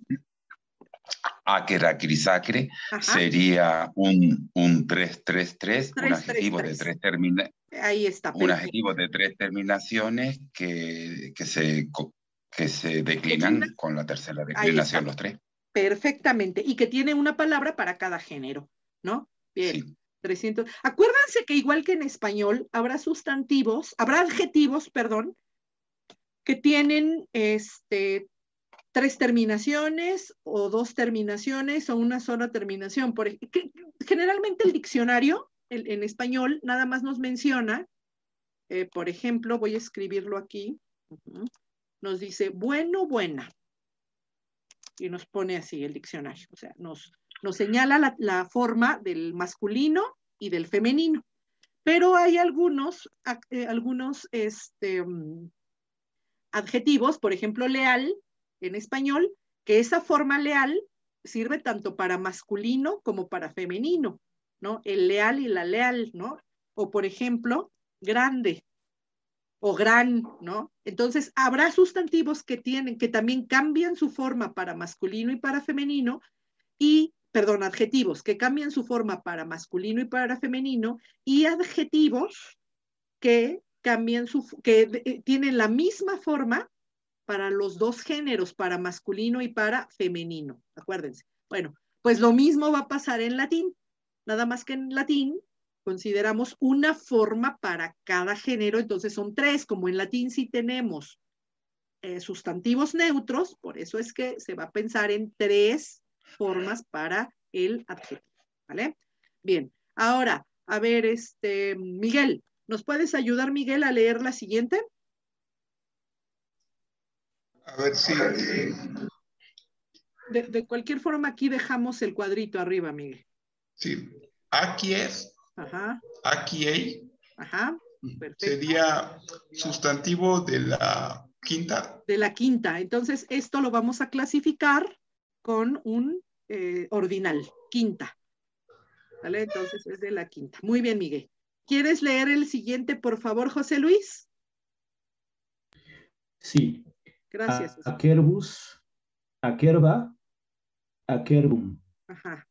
Aqueraquisacre Ajá. sería un, un tres tres tres, un Tres, adjetivo tres, de tres. tres termina, Ahí está. un Perfecto. adjetivo de tres terminaciones que, que, se, que se declinan Declina. con la tercera Ahí declinación, está. los tres. Perfectamente. Y que tiene una palabra para cada género, ¿no? Bien. Sí. trescientos. Acuérdense que igual que en español, habrá sustantivos, habrá adjetivos, perdón, que tienen este, tres terminaciones o dos terminaciones o una sola terminación. Por, que, generalmente el diccionario el, en español nada más nos menciona, eh, por ejemplo, voy a escribirlo aquí, uh-huh, nos dice bueno, buena. Y nos pone así el diccionario, o sea, nos, nos señala la, la forma del masculino y del femenino. Pero hay algunos, eh, algunos este, um, adjetivos, por ejemplo, leal en español, que esa forma leal sirve tanto para masculino como para femenino, ¿no? El leal y la leal, ¿no? O por ejemplo, grande o gran, ¿no? Entonces, habrá sustantivos que tienen, que también cambian su forma para masculino y para femenino, y, perdón, adjetivos que cambian su forma para masculino y para femenino, y adjetivos que cambian su, que eh, tienen la misma forma para los dos géneros, para masculino y para femenino, acuérdense. Bueno, pues lo mismo va a pasar en latín, nada más que en latín consideramos una forma para cada género, entonces son tres, como en latín sí tenemos eh, sustantivos neutros, por eso es que se va a pensar en tres formas para el adjetivo, ¿vale? Bien, ahora, a ver, este, Miguel, ¿nos puedes ayudar, Miguel, a leer la siguiente? A ver si... De, de cualquier forma, aquí dejamos el cuadrito arriba, Miguel. Sí, aquí es, Ajá, aquí hay, ajá, perfecto. sería sustantivo de la quinta. De la quinta. Entonces, esto lo vamos a clasificar con un eh, ordinal, quinta. ¿Vale? Entonces, es de la quinta. Muy bien, Miguel. ¿Quieres leer el siguiente, por favor, José Luis? Sí. Gracias. Akerbus, akerba, akerbum. Ajá.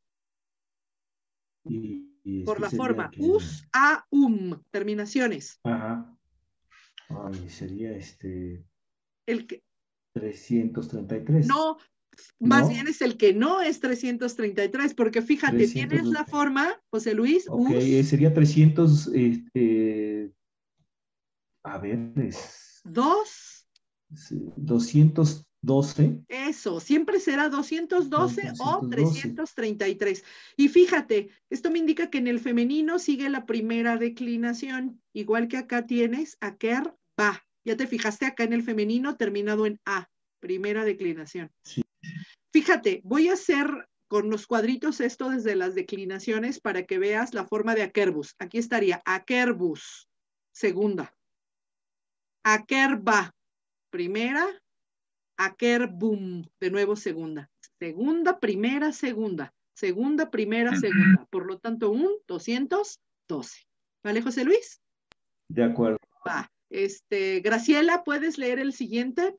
Y, y Por la forma que... us, a, um, terminaciones. Ajá. Ay, sería este... El que... trescientos treinta y tres. No, más ¿No? bien es el que no es trescientos treinta y tres, porque fíjate, trescientos... tienes la forma, José Luis, Ok, us. sería trescientos... Este... A ver, es... Dos. doscientos doce. Eso, siempre será doscientos doce doscientos o doce. trescientos treinta y tres. Y fíjate, esto me indica que en el femenino sigue la primera declinación, igual que acá tienes aker, va. Ya te fijaste acá en el femenino terminado en a, primera declinación. Sí. Fíjate, voy a hacer con los cuadritos esto desde las declinaciones para que veas la forma de akerbus. Aquí estaría akerbus, segunda. Akerba, primera. Akerbum, de nuevo segunda. Segunda, primera, segunda. Segunda, primera, segunda. Por lo tanto, un doscientos doce. ¿Vale, José Luis? De acuerdo. Va. Este, Graciela, ¿puedes leer el siguiente?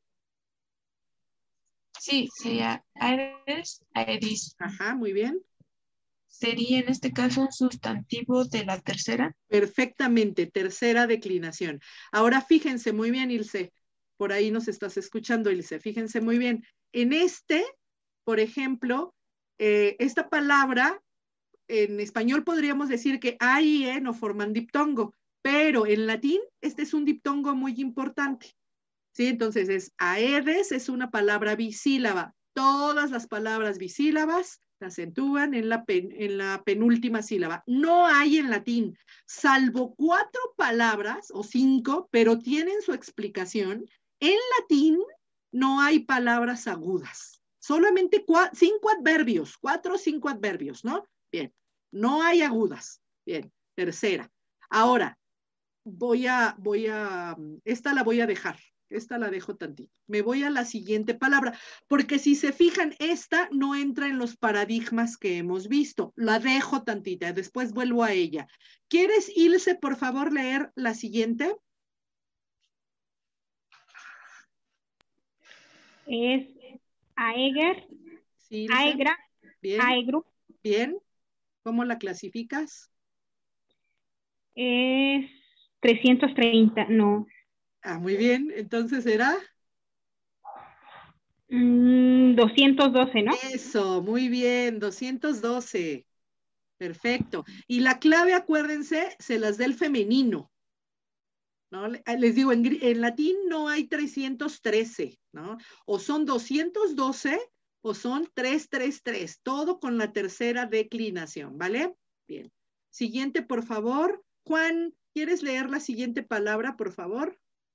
Sí, sería aeres, aeris. Ajá, muy bien. Sería en este caso un sustantivo de la tercera. Perfectamente, tercera declinación. Ahora fíjense muy bien, Ilse. Por ahí nos estás escuchando, Ilse. Fíjense muy bien. En este, por ejemplo, eh, esta palabra, en español podríamos decir que A y E no forman diptongo, pero en latín este es un diptongo muy importante. ¿Sí? Entonces es aedes, es una palabra bisílaba. Todas las palabras bisílabas Se acentúan en la, pen, en la penúltima sílaba. No hay en latín, salvo cuatro palabras o cinco, pero tienen su explicación. En latín no hay palabras agudas. Solamente cuatro, cinco adverbios, cuatro o cinco adverbios, ¿no? Bien, no hay agudas. Bien, tercera. Ahora, voy a, voy a, esta la voy a dejar. Esta la dejo tantito. Me voy a la siguiente palabra, porque si se fijan, esta no entra en los paradigmas que hemos visto. La dejo tantita, después vuelvo a ella. ¿Quieres, Ilse, por favor, leer la siguiente? Es Aeger, Sí, Ilse. Aegra, Bien, Aegru. bien. ¿Cómo la clasificas? Es trescientos treinta, no. Ah, muy bien. Entonces será... Mm, doscientos doce, ¿no? Eso, muy bien, doscientos doce. Perfecto. Y la clave, acuérdense, se las da el femenino, ¿no? Les digo, en, en latín no hay trescientos trece, ¿no? O son doscientos doce o son trescientos treinta y tres, todo con la tercera declinación, ¿vale? Bien. Siguiente, por favor. Juan, ¿quieres leer la siguiente palabra, por favor?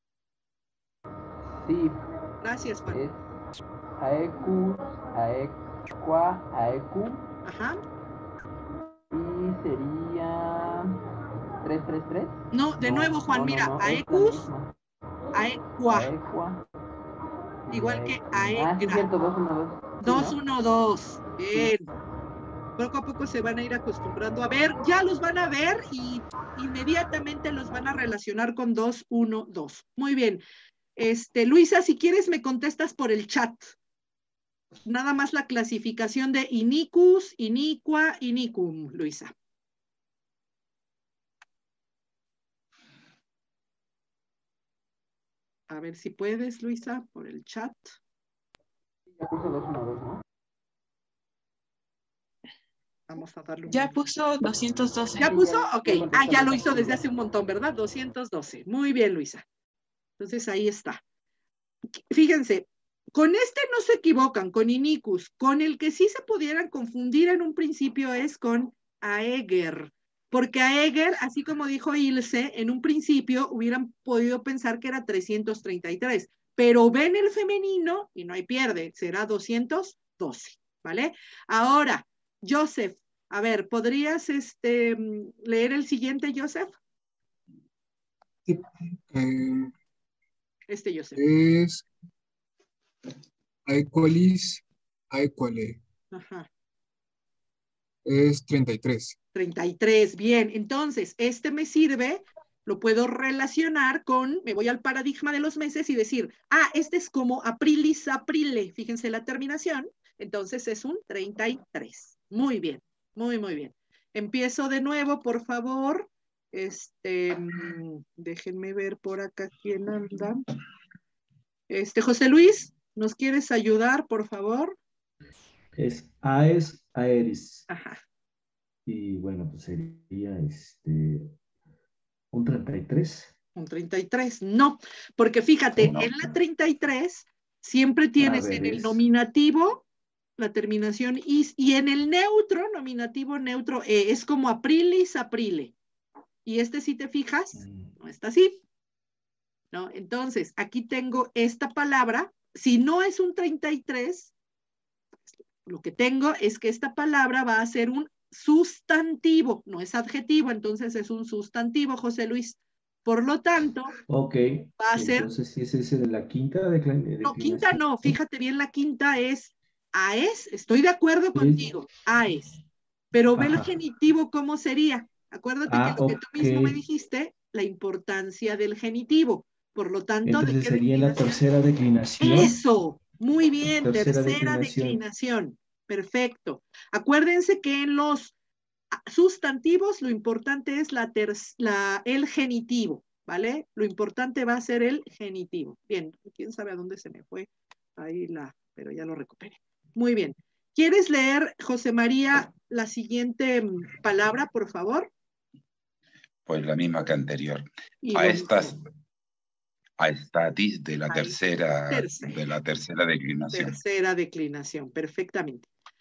Sí. Gracias, Juan. Es aecus, aequa, aecu. Ajá. Y sería trescientos treinta y tres. No, de no, nuevo, Juan, no, mira, no, no, aecus, aequa. Aequa. Igual que aequa. Ah, sí, aegra. cierto, dos, uno, dos. dos, Sí, ¿no? uno, dos. Bien. Poco a poco se van a ir acostumbrando a ver, ya los van a ver y inmediatamente los van a relacionar con dos, uno, dos. Muy bien. Este, Luisa, si quieres me contestas por el chat. Nada más la clasificación de inicus, iniqua, inicum, Luisa. A ver si puedes, Luisa, por el chat. Ya puso dos, uno, dos, ¿no? Vamos a darle un Ya momento. puso doscientos doce. ¿Ya puso? Ya, Ok. ya Ah, contestó ya la lo hizo desde casilla. hace un montón, ¿verdad? doscientos doce. Muy bien, Luisa. Entonces ahí está. Fíjense, con este no se equivocan, con inicus. Con el que sí se pudieran confundir en un principio es con aeger. Porque aeger, así como dijo Ilse, en un principio hubieran podido pensar que era trescientos treinta y tres. Pero ven el femenino y no hay pierde, será doscientos doce, ¿vale? Ahora, Joseph, a ver, ¿podrías este, leer el siguiente, Joseph? Sí. Eh, Este Joseph. es aequalis, aequale. Ajá. Es treinta y tres. treinta y tres, bien. Entonces, este me sirve, lo puedo relacionar con, me voy al paradigma de los meses y decir, ah, este es como aprilis, aprile, fíjense la terminación, entonces es un treinta y tres. Muy bien, muy, muy bien. Empiezo de nuevo, por favor. Este, déjenme ver por acá quién anda. Este, José Luis, ¿nos quieres ayudar, por favor? Es aes, aeris. Ajá. Y bueno, pues sería este un treinta y tres. Un treinta y tres, no, porque fíjate, No. en la treinta y tres siempre tienes A ver, en el es- nominativo la terminación is y en el neutro, nominativo neutro e, es como aprilis, aprile. Y este, si te fijas, Mm, no está así, ¿no? Entonces, aquí tengo esta palabra, si no es un treinta y tres, lo que tengo es que esta palabra va a ser un sustantivo, no es adjetivo, entonces es un sustantivo, José Luis. Por lo tanto, Ok, va a ser, entonces si es ese de la quinta decla- no, quinta declinación. no, fíjate bien, la quinta es aes, estoy de acuerdo Sí. contigo, aes, pero ve el Ajá. genitivo, ¿cómo sería? Acuérdate que Ah, lo que tú ok. mismo me dijiste, la importancia del genitivo, por lo tanto, ¿de Entonces qué sería la declinación? tercera declinación. Eso, muy bien, Tercera tercera declinación. declinación, perfecto. Acuérdense que en los sustantivos lo importante es la, ter la el genitivo, ¿vale? Lo importante va a ser el genitivo. Bien, quién sabe a dónde se me fue ahí la, pero ya lo recuperé. Muy bien. ¿Quieres leer, José María, la siguiente palabra, por favor? Pues la misma que anterior. Y A lo estas, mismo. a estatis de la Ahí, tercera, tercera. de la tercera declinación. Tercera declinación, perfectamente.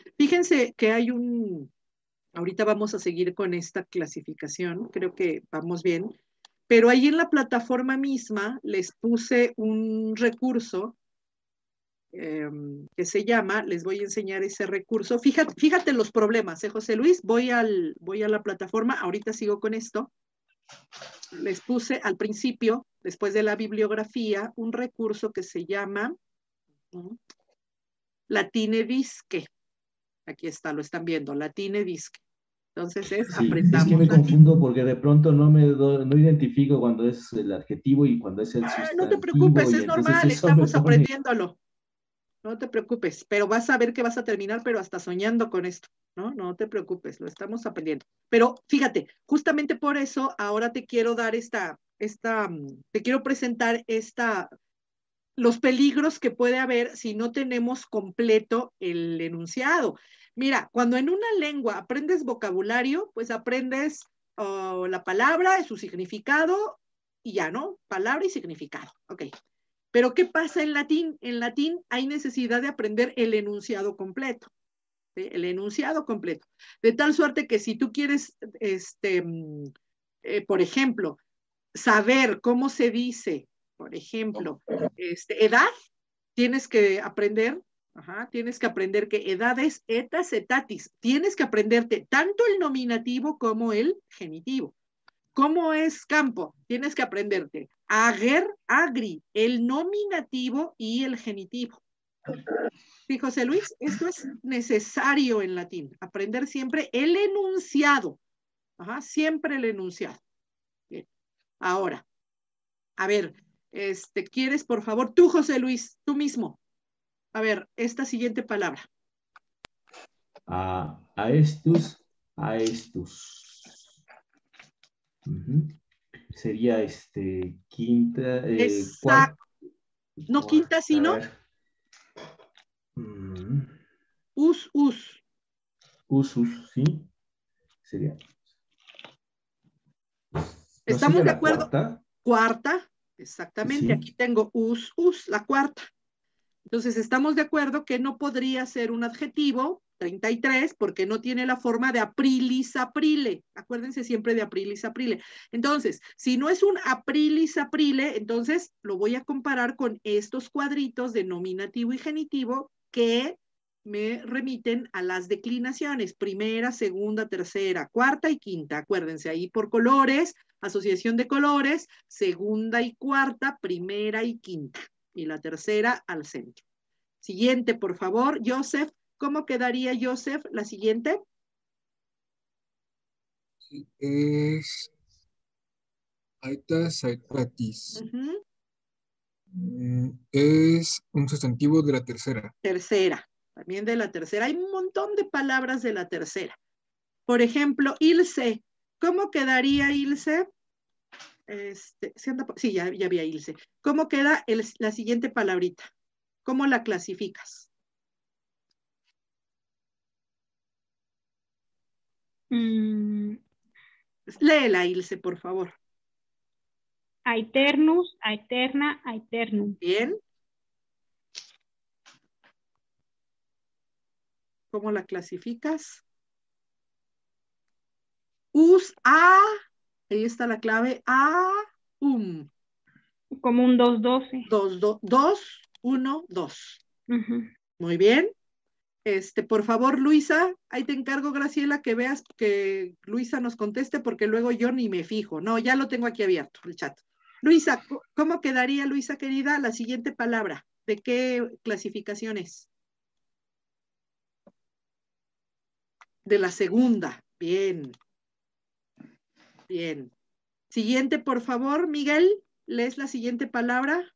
Fíjense que hay un, ahorita vamos a seguir con esta clasificación, creo que vamos bien, pero ahí en la plataforma misma les puse un recurso eh, que se llama, les voy a enseñar ese recurso. Fíjate, fíjate los problemas, ¿eh, José Luis? Voy, al, voy a la plataforma, ahorita sigo con esto. Les puse al principio, después de la bibliografía, un recurso que se llama uh, Latine Disque. Aquí está, lo están viendo, Latine Disque. Entonces es, Sí, aprendamos es que me latín. confundo porque de pronto no me do, no identifico cuando es el adjetivo y cuando es el Ah, sustantivo. no te preocupes, y es entonces normal, eso me estamos pone... aprendiéndolo. No te preocupes, pero vas a ver que vas a terminar, pero hasta soñando con esto, ¿no? No te preocupes, lo estamos aprendiendo. Pero fíjate, justamente por eso ahora te quiero dar esta, esta, te quiero presentar esta, los peligros que puede haber si no tenemos completo el enunciado. Mira, cuando en una lengua aprendes vocabulario, pues aprendes uh, la palabra, su significado y ya, ¿no? Palabra y significado, ok. Pero ¿qué pasa en latín? En latín hay necesidad de aprender el enunciado completo, ¿sí? El enunciado completo. De tal suerte que si tú quieres, este, eh, por ejemplo, saber cómo se dice, por ejemplo, este, edad, tienes que aprender, ajá, tienes que aprender que edad es etas etatis. Tienes que aprenderte tanto el nominativo como el genitivo. ¿Cómo es campo? Tienes que aprenderte ager, agri, el nominativo y el genitivo. Sí, José Luis, esto es necesario en latín, aprender siempre el enunciado. Ajá, siempre el enunciado. Bien. Ahora, a ver, este, ¿quieres, por favor, tú, José Luis, tú mismo? A ver, esta siguiente palabra. A, a estus, a estus. Uh-huh. Sería este quinta, eh, cuarta. No quinta, sino uh-huh. us, us. Us, us, sí. Sería. ¿No ¿Estamos sería de la acuerdo? Cuarta, cuarta, exactamente. Sí. Aquí tengo us, us, la cuarta. Entonces, estamos de acuerdo que no podría ser un adjetivo, treinta y tres, porque no tiene la forma de aprilis aprile. Acuérdense siempre de aprilis aprile. Entonces, si no es un aprilis aprile, entonces lo voy a comparar con estos cuadritos de nominativo y genitivo que me remiten a las declinaciones, primera, segunda, tercera, cuarta y quinta. Acuérdense, ahí por colores, asociación de colores, segunda y cuarta, primera y quinta. Y la tercera al centro. Siguiente, por favor, Joseph. ¿Cómo quedaría, Joseph, la siguiente? Sí, es aetas, aetatis. Uh-huh. Mm, Es un sustantivo de la tercera. Tercera, también de la tercera. Hay un montón de palabras de la tercera. Por ejemplo, Ilse. ¿Cómo quedaría Ilse? Este, ¿sí, anda por... sí, ya, ya había Ilse. ¿Cómo queda el, la siguiente palabrita? ¿Cómo la clasificas? Mm, Léela, Ilse, por favor. aeternus, aeterna, aeternum. Bien. ¿Cómo la clasificas? Us, a, ahí está la clave, a, um. Como un dos doce. Dos, do, dos, uno, dos. Uh-huh. Muy bien. Este, por favor, Luisa, ahí te encargo, Graciela, que veas que Luisa nos conteste, porque luego yo ni me fijo. No, ya lo tengo aquí abierto, el chat. Luisa, ¿cómo quedaría, Luisa querida, la siguiente palabra? ¿De qué clasificación es? De la segunda. Bien. Bien. Siguiente, por favor, Miguel, ¿lees la siguiente palabra?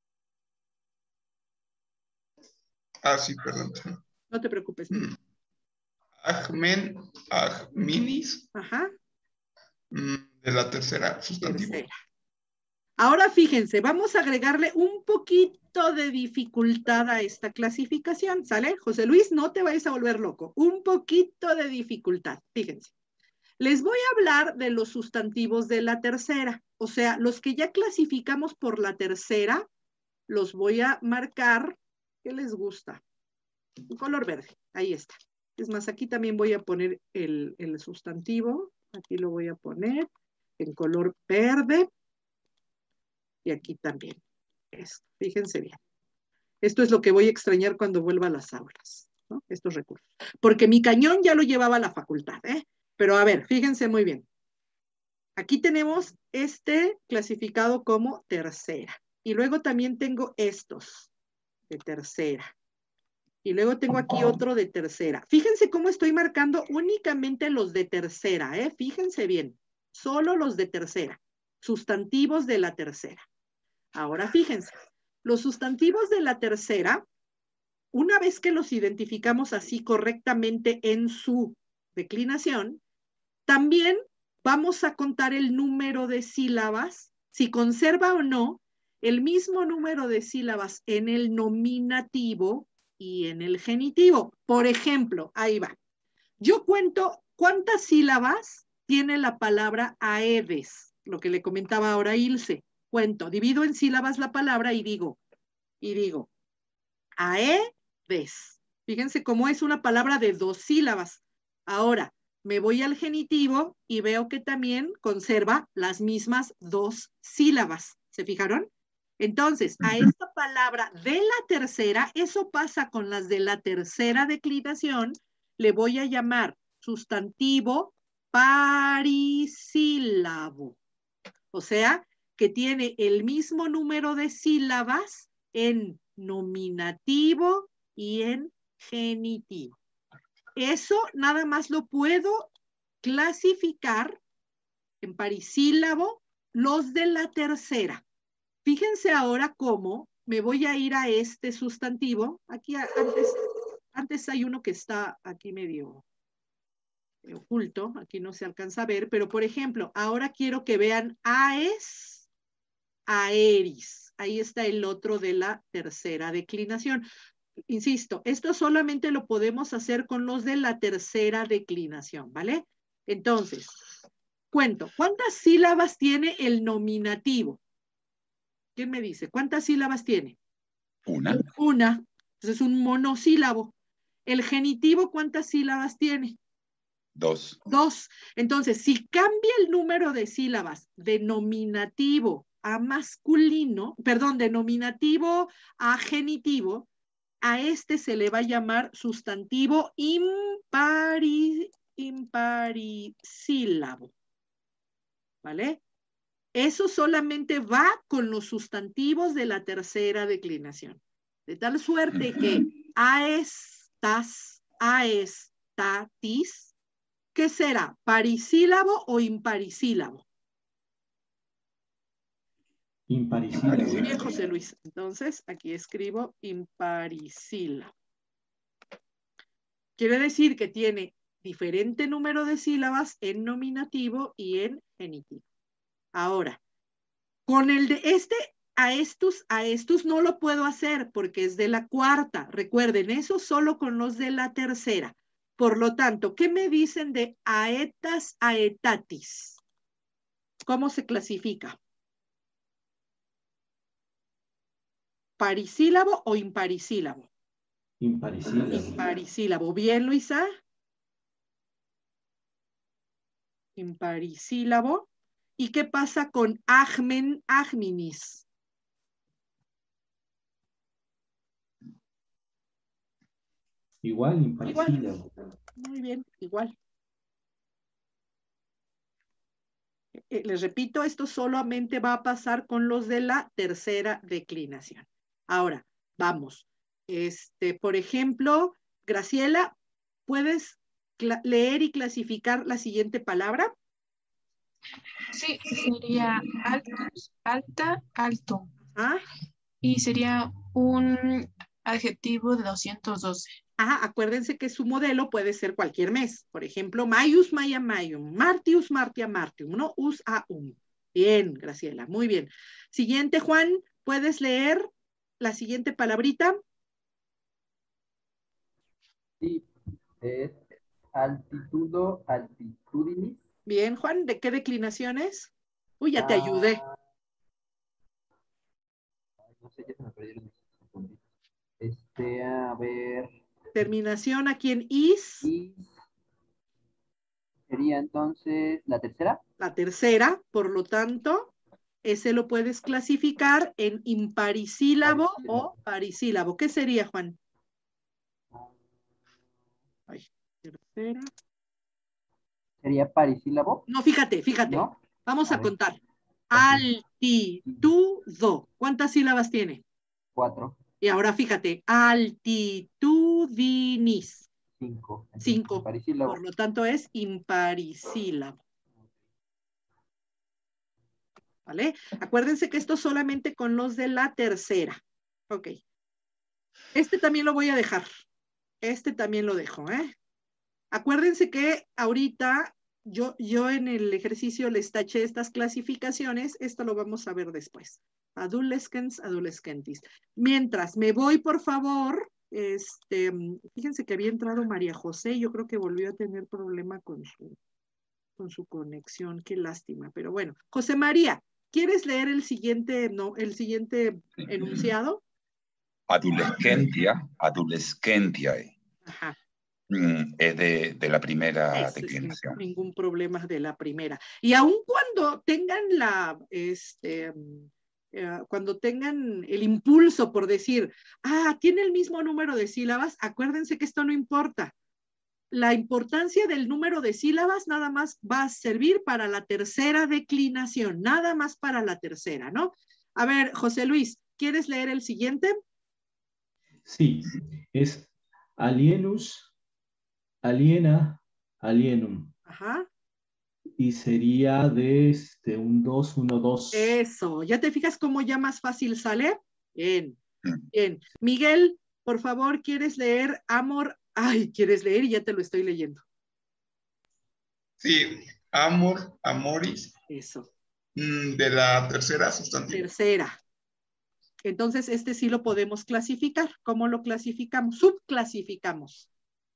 Ah, sí, perdón. No te preocupes. Mm. Agmen, agminis. Ajá. Mm, de la tercera, sustantivo. Tercera. Ahora fíjense, vamos a agregarle un poquito de dificultad a esta clasificación, ¿sale? José Luis, no te vayas a volver loco. Un poquito de dificultad, fíjense. Les voy a hablar de los sustantivos de la tercera, o sea, los que ya clasificamos por la tercera, los voy a marcar, ¿qué les gusta? Un color verde, ahí está. Es más, aquí también voy a poner el, el sustantivo. Aquí lo voy a poner en color verde. Y aquí también. Esto, fíjense bien. Esto es lo que voy a extrañar cuando vuelva a las aulas, ¿no? Estos recursos. Porque mi cañón ya lo llevaba a la facultad, ¿eh? Pero a ver, fíjense muy bien. Aquí tenemos este clasificado como tercera. Y luego también tengo estos de tercera. Y luego tengo aquí otro de tercera. Fíjense cómo estoy marcando únicamente los de tercera, ¿eh? Fíjense bien. Solo los de tercera. Sustantivos de la tercera. Ahora fíjense. Los sustantivos de la tercera, una vez que los identificamos así correctamente en su declinación, también vamos a contar el número de sílabas, si conserva o no el mismo número de sílabas en el nominativo y en el genitivo. Por ejemplo, ahí va. Yo cuento cuántas sílabas tiene la palabra aedes, lo que le comentaba ahora Ilse. Cuento, divido en sílabas la palabra y digo, y digo, aedes. Fíjense cómo es una palabra de dos sílabas. Ahora, me voy al genitivo y veo que también conserva las mismas dos sílabas. ¿Se fijaron? Entonces, a esta palabra de la tercera, eso pasa con las de la tercera declinación, le voy a llamar sustantivo parisílabo. O sea, que tiene el mismo número de sílabas en nominativo y en genitivo. Eso nada más lo puedo clasificar en parisílabo los de la tercera. Fíjense ahora cómo me voy a ir a este sustantivo. Aquí antes, antes hay uno que está aquí medio oculto, aquí no se alcanza a ver, pero por ejemplo, ahora quiero que vean aes, aeris. Ahí está el otro de la tercera declinación. Insisto, esto solamente lo podemos hacer con los de la tercera declinación, ¿vale? Entonces, cuento, ¿cuántas sílabas tiene el nominativo? ¿Quién me dice? ¿Cuántas sílabas tiene? Una. Una. Entonces es un monosílabo. ¿El genitivo cuántas sílabas tiene? Dos. Dos. Entonces, si cambia el número de sílabas de nominativo a masculino, perdón, de nominativo a genitivo, a este se le va a llamar sustantivo impari, imparisílabo. ¿Vale? Eso solamente va con los sustantivos de la tercera declinación. De tal suerte que aestas, aestatis, ¿qué será? ¿Parisílabo o imparisílabo? Imparisílabo. Muy bien, José Luis. Entonces, aquí escribo imparisílabo. Quiere decir que tiene diferente número de sílabas en nominativo y en genitivo. Ahora, con el de este a estos, a estos no lo puedo hacer porque es de la cuarta. Recuerden, eso solo con los de la tercera. Por lo tanto, ¿qué me dicen de aetas, aetatis? ¿Cómo se clasifica? ¿Parisílabo o imparisílabo? Imparisílabo. Imparisílabo. ¿Bien, Luisa? Imparisílabo. ¿Y qué pasa con agmen, agminis? Igual, imparisílabo. Muy bien, igual. Eh, les repito, esto solamente va a pasar con los de la tercera declinación. Ahora, vamos. Este, por ejemplo, Graciela, ¿puedes leer y clasificar la siguiente palabra? Sí, sería altus, alta, alto. ¿Ah? Y sería un adjetivo de doscientos doce. Ajá, acuérdense que su modelo puede ser cualquier mes. Por ejemplo, Maius, Maya, Mayum, Martius, Martia, Martium, ¿no? Us, a, um. Bien, Graciela, muy bien. Siguiente, Juan, ¿puedes leer la siguiente palabrita? Sí, es altitudo, altitudinis. Bien, Juan, ¿de qué declinaciones? Uy, ya te Ah, ayudé. no sé, ya se me perdieron mis puntitos. Este, a ver. Terminación aquí en is. Is. Sería entonces la tercera. La tercera, por lo tanto, ese lo puedes clasificar en imparisílabo o parisílabo. ¿Qué sería, Juan? Ay, tercera. ¿Sería parisílabo? No, fíjate, fíjate. ¿No? Vamos A a, ver. contar. Altitudo. ¿Cuántas sílabas tiene? Cuatro. Y ahora fíjate, altitudinis. Cinco. Entonces, Cinco. parisílabo. Por lo tanto es imparisílabo. ¿Vale? Acuérdense que esto solamente con los de la tercera. Ok. Este también lo voy a dejar. Este también lo dejo, ¿eh? Acuérdense que ahorita yo, yo en el ejercicio les taché estas clasificaciones. Esto lo vamos a ver después. Adolescents, adolescentis. Mientras me voy, por favor, este, fíjense que había entrado María José. Yo creo que volvió a tener problema con su, con su conexión. Qué lástima. Pero bueno, José María, ¿quieres leer el siguiente, no, el siguiente enunciado? Adolescentia, adolescentia. Ajá. Mm, es de, de la primera Ese declinación. sin ningún problema de la primera. Y aun cuando tengan la, este, eh, cuando tengan el impulso por decir, ah, tiene el mismo número de sílabas, acuérdense que esto no importa. La importancia del número de sílabas nada más va a servir para la tercera declinación, nada más para la tercera, ¿no? A ver, José Luis, ¿quieres leer el siguiente? Sí, es alienus, aliena, alienum. Ajá. Y sería de este, un dos, uno, dos. Eso, ¿ya te fijas cómo ya más fácil sale? Bien, bien. Miguel, por favor, ¿quieres leer amor? Ay, ¿quieres leer? Y ya te lo estoy leyendo. Sí, amor, amoris. Eso. Mm, de la tercera sustantiva. Tercera. Entonces, este sí lo podemos clasificar. ¿Cómo lo clasificamos? Subclasificamos.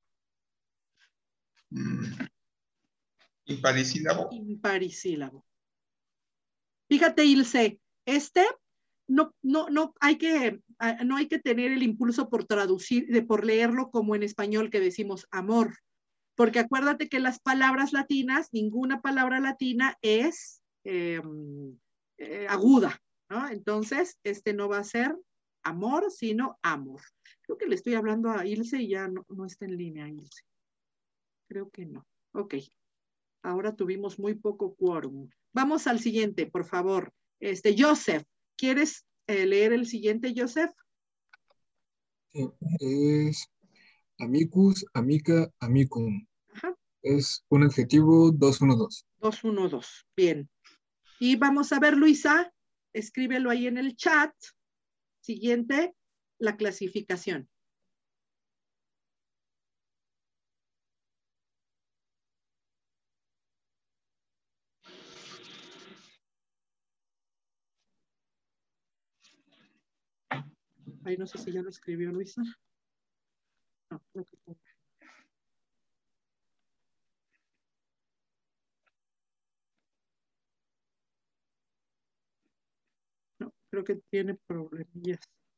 Mm, imparisílabo. Imparisílabo. Fíjate, Ilse, este no, no, no hay que, no hay que tener el impulso por traducir, de por leerlo como en español que decimos amor. Porque acuérdate que las palabras latinas, ninguna palabra latina es eh, eh, aguda, ¿no? Entonces, este no va a ser amor, sino amor. Creo que le estoy hablando a Ilse y ya no, no está en línea, Ilse. Creo que no. Ok. Ahora tuvimos muy poco quórum. Vamos al siguiente, por favor. Este, Joseph, ¿quieres eh, leer el siguiente, Joseph? Sí, es amicus, amica, amicum. Ajá. Es un adjetivo dos uno dos. dos uno dos. Bien. Y vamos a ver, Luisa, escríbelo ahí en el chat. Siguiente, la clasificación. Ay, no sé si ya lo escribió Luisa. No, creo que no. No, creo que tiene problemillas.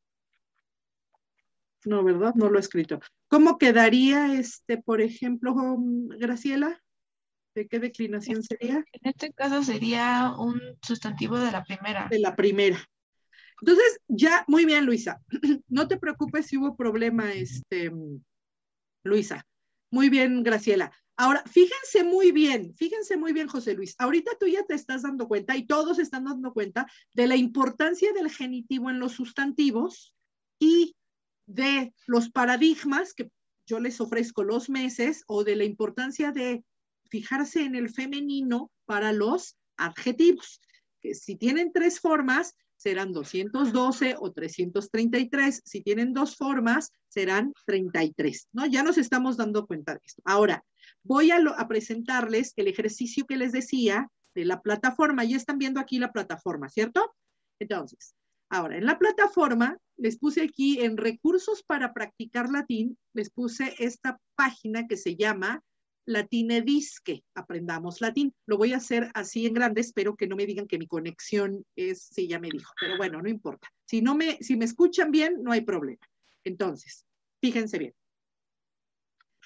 No, ¿verdad? No lo he escrito. ¿Cómo quedaría este, por ejemplo, Graciela? ¿De qué declinación sería? En este caso sería un sustantivo de la primera. De la primera. Entonces, ya, muy bien, Luisa. No te preocupes si hubo problema, este, Luisa. Muy bien, Graciela. Ahora, fíjense muy bien, fíjense muy bien, José Luis. Ahorita tú ya te estás dando cuenta, y todos están dando cuenta, de la importancia del genitivo en los sustantivos y de los paradigmas que yo les ofrezco los meses, o de la importancia de fijarse en el femenino para los adjetivos, que si tienen tres formas, serán doscientos doce o trescientos treinta y tres. Si tienen dos formas, serán treinta y tres, ¿no? Ya nos estamos dando cuenta de esto. Ahora, voy a, lo, a presentarles el ejercicio que les decía de la plataforma. Ya están viendo aquí la plataforma, ¿cierto? Entonces, ahora, en la plataforma, les puse aquí en recursos para practicar latín, les puse esta página que se llama Latinedisque, aprendamos latín. Lo voy a hacer así en grande, espero que no me digan que mi conexión es, sí, ya me dijo, pero bueno, no importa. Si, no me, si me escuchan bien, no hay problema. Entonces, fíjense bien.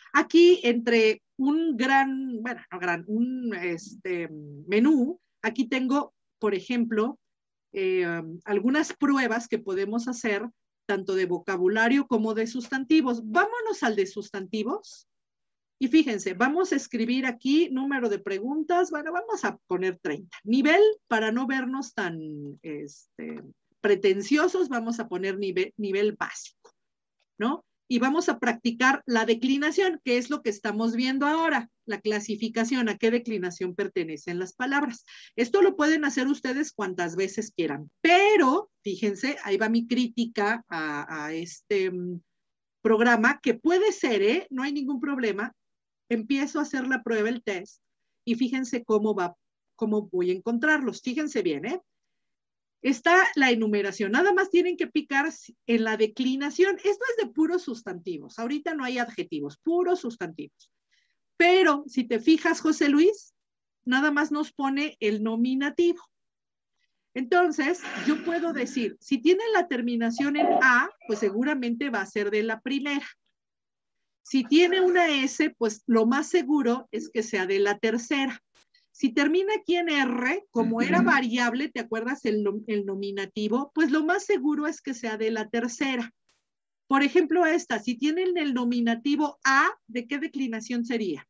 Aquí entre un gran, bueno, no gran, un este, menú, aquí tengo, por ejemplo, eh, algunas pruebas que podemos hacer tanto de vocabulario como de sustantivos. Vámonos al de sustantivos. Y fíjense, vamos a escribir aquí número de preguntas. Bueno, vamos a poner treinta. Nivel, para no vernos tan este, pretenciosos, vamos a poner nivel, nivel básico, ¿no? Y vamos a practicar la declinación, que es lo que estamos viendo ahora, la clasificación, a qué declinación pertenecen las palabras. Esto lo pueden hacer ustedes cuantas veces quieran, pero fíjense, ahí va mi crítica a, a este um, programa, que puede ser, ¿eh? No hay ningún problema. Empiezo a hacer la prueba, el test, y fíjense cómo va, cómo voy a encontrarlos. Fíjense bien, ¿eh? Está la enumeración. Nada más tienen que picar en la declinación. Esto es de puros sustantivos. Ahorita no hay adjetivos, puros sustantivos. Pero si te fijas, José Luis, nada más nos pone el nominativo. Entonces, yo puedo decir, si tiene la terminación en A, pues seguramente va a ser de la primera. Si tiene una S, pues lo más seguro es que sea de la tercera. Si termina aquí en R, como era variable, ¿te acuerdas el, el nominativo? Pues lo más seguro es que sea de la tercera. Por ejemplo, esta, si tienen el nominativo A, ¿de qué declinación sería?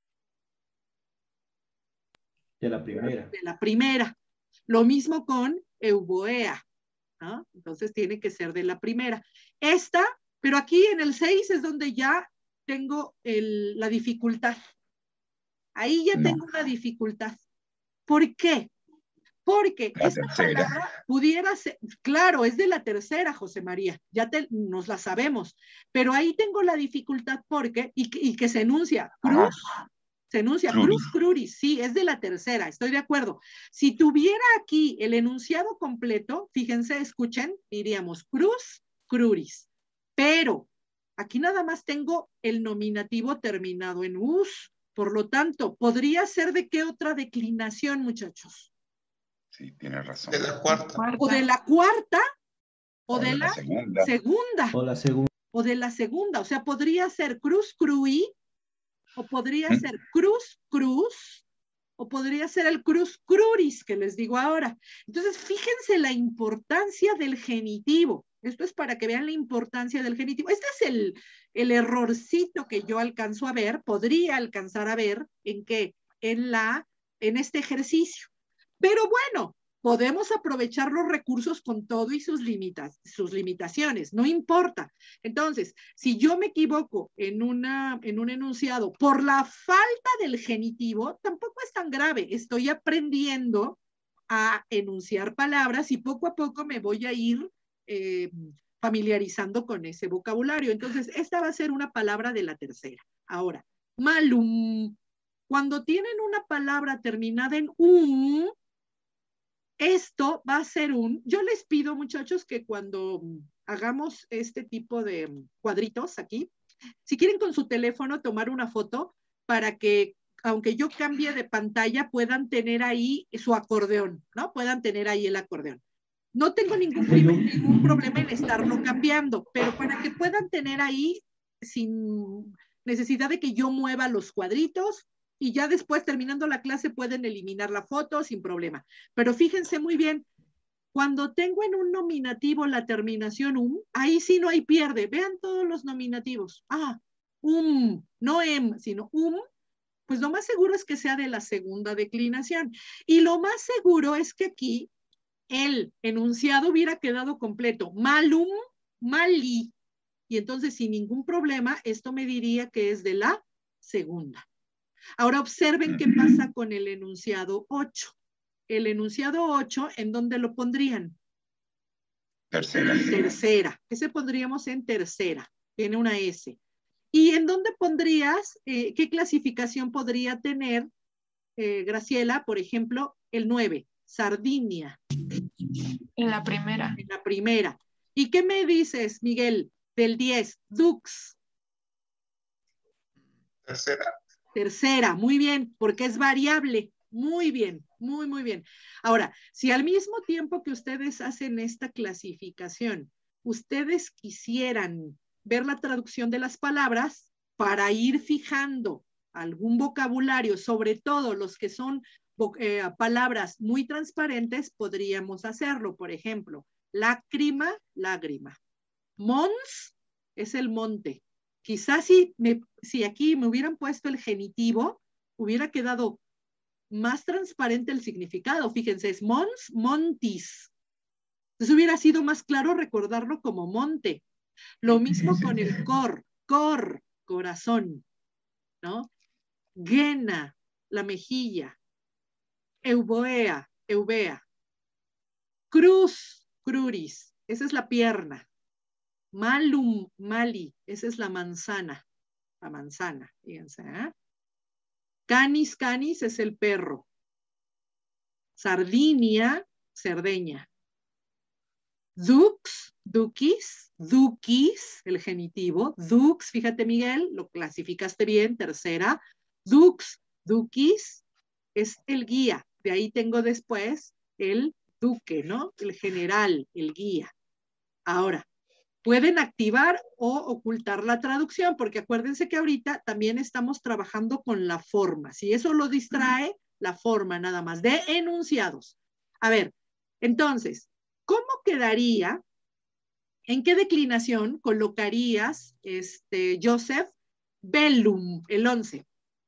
De la primera. De la primera. Lo mismo con euboea, ¿no? Entonces tiene que ser de la primera. Esta, pero aquí en el seis es donde ya tengo el, la dificultad. Ahí ya no. tengo una dificultad. ¿Por qué? Porque la esta tercera. palabra pudiera ser, claro, es de la tercera, José María, ya te, nos la sabemos, pero ahí tengo la dificultad porque, y, y que se enuncia, cruz, ah, se enuncia, cruris. cruz, cruris, sí, es de la tercera, estoy de acuerdo. Si tuviera aquí el enunciado completo, fíjense, escuchen, diríamos cruz, cruris, pero aquí nada más tengo el nominativo terminado en us. Por lo tanto, ¿podría ser de qué otra declinación, muchachos? Sí, tiene razón. De la cuarta. O de la cuarta, o, o de, de la, la segunda. segunda. O la segunda. O de la segunda. O sea, podría ser cruz, cruí, o podría ¿Mm? ser cruz, cruz, o podría ser el cruz, cruris, que les digo ahora. Entonces, fíjense la importancia del genitivo. Esto es para que vean la importancia del genitivo. Este es el, el errorcito que yo alcanzo a ver, podría alcanzar a ver en qué, en la, en este ejercicio. Pero bueno, podemos aprovechar los recursos con todo y sus, limitas, sus limitaciones, no importa. Entonces, si yo me equivoco en, una, en un enunciado por la falta del genitivo, tampoco es tan grave. Estoy aprendiendo a enunciar palabras y poco a poco me voy a ir Eh, familiarizando con ese vocabulario. Entonces, esta va a ser una palabra de la tercera. Ahora, malum. Cuando tienen una palabra terminada en um, esto va a ser un, yo les pido, muchachos, que cuando hagamos este tipo de cuadritos aquí, si quieren con su teléfono tomar una foto para que, aunque yo cambie de pantalla, puedan tener ahí su acordeón, ¿no? Puedan tener ahí el acordeón. No tengo ningún, ningún problema en estarlo cambiando, pero para que puedan tener ahí sin necesidad de que yo mueva los cuadritos y ya después terminando la clase pueden eliminar la foto sin problema. Pero fíjense muy bien, cuando tengo en un nominativo la terminación um, ahí sí no hay pierde. Vean todos los nominativos. Ah, um, no em, sino um, pues lo más seguro es que sea de la segunda declinación. Y lo más seguro es que aquí el enunciado hubiera quedado completo, malum, mali, y entonces sin ningún problema esto me diría que es de la segunda. Ahora observen qué pasa con el enunciado ocho. El enunciado ocho, ¿en dónde lo pondrían? Tercera. Tercera. ¿Qué se pondríamos en tercera? Tiene una S. ¿Y en dónde pondrías, eh, qué clasificación podría tener, eh, Graciela, por ejemplo, el nueve? Sardinia. En la primera. En la primera. ¿Y qué me dices, Miguel, del diez? Dux. Tercera. Tercera, muy bien, porque es variable. Muy bien, muy, muy bien. Ahora, si al mismo tiempo que ustedes hacen esta clasificación, ustedes quisieran ver la traducción de las palabras, para ir fijando algún vocabulario, sobre todo los que son eh, palabras muy transparentes, podríamos hacerlo. Por ejemplo, lágrima, lágrima. Mons es el monte. Quizás si, me, si aquí me hubieran puesto el genitivo, hubiera quedado más transparente el significado. Fíjense, es mons, montis. Entonces hubiera sido más claro recordarlo como monte. Lo mismo con el cor, cor, corazón, ¿no? Gena, la mejilla. Euboea, eubea. Cruz, cruris, esa es la pierna. Malum, mali, esa es la manzana, la manzana, fíjense, ¿eh? Canis, canis es el perro. Sardinia, cerdeña. Dux, duquis, duquis, el genitivo. Dux, fíjate Miguel, lo clasificaste bien, tercera. Dux, duquis, es el guía. De ahí tengo después el duque, ¿no? El general, el guía. Ahora, pueden activar o ocultar la traducción, porque acuérdense que ahorita también estamos trabajando con la forma. Si eso lo distrae, la forma nada más, de enunciados. A ver, entonces, ¿cómo quedaría? ¿En qué declinación colocarías, este, Joseph, velum, el once?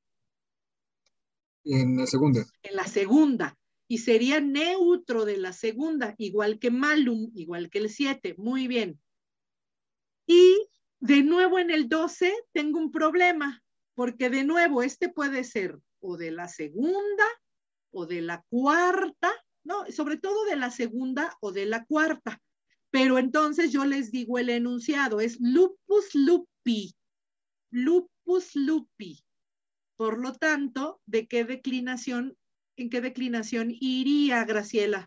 En la segunda. En la segunda. Y sería neutro de la segunda, igual que malum, igual que el siete. Muy bien. Y de nuevo en el doce tengo un problema, porque de nuevo este puede ser o de la segunda o de la cuarta, no, sobre todo de la segunda o de la cuarta. Pero entonces yo les digo el enunciado, es lupus lupi, lupus lupi. Por lo tanto, ¿de qué declinación, en qué declinación iría, Graciela?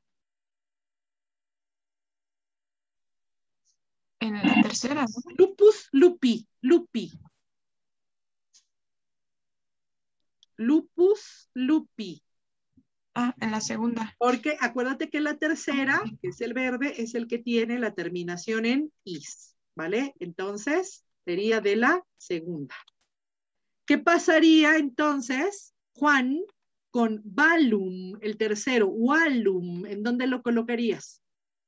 En la tercera, ¿no? Lupus lupi, lupi. Lupus lupi. Ah, en la segunda. Porque acuérdate que la tercera, que es el verde, es el que tiene la terminación en is, ¿vale? Entonces, sería de la segunda. ¿Qué pasaría entonces, Juan, con valum, el tercero, walum? ¿En dónde lo colocarías?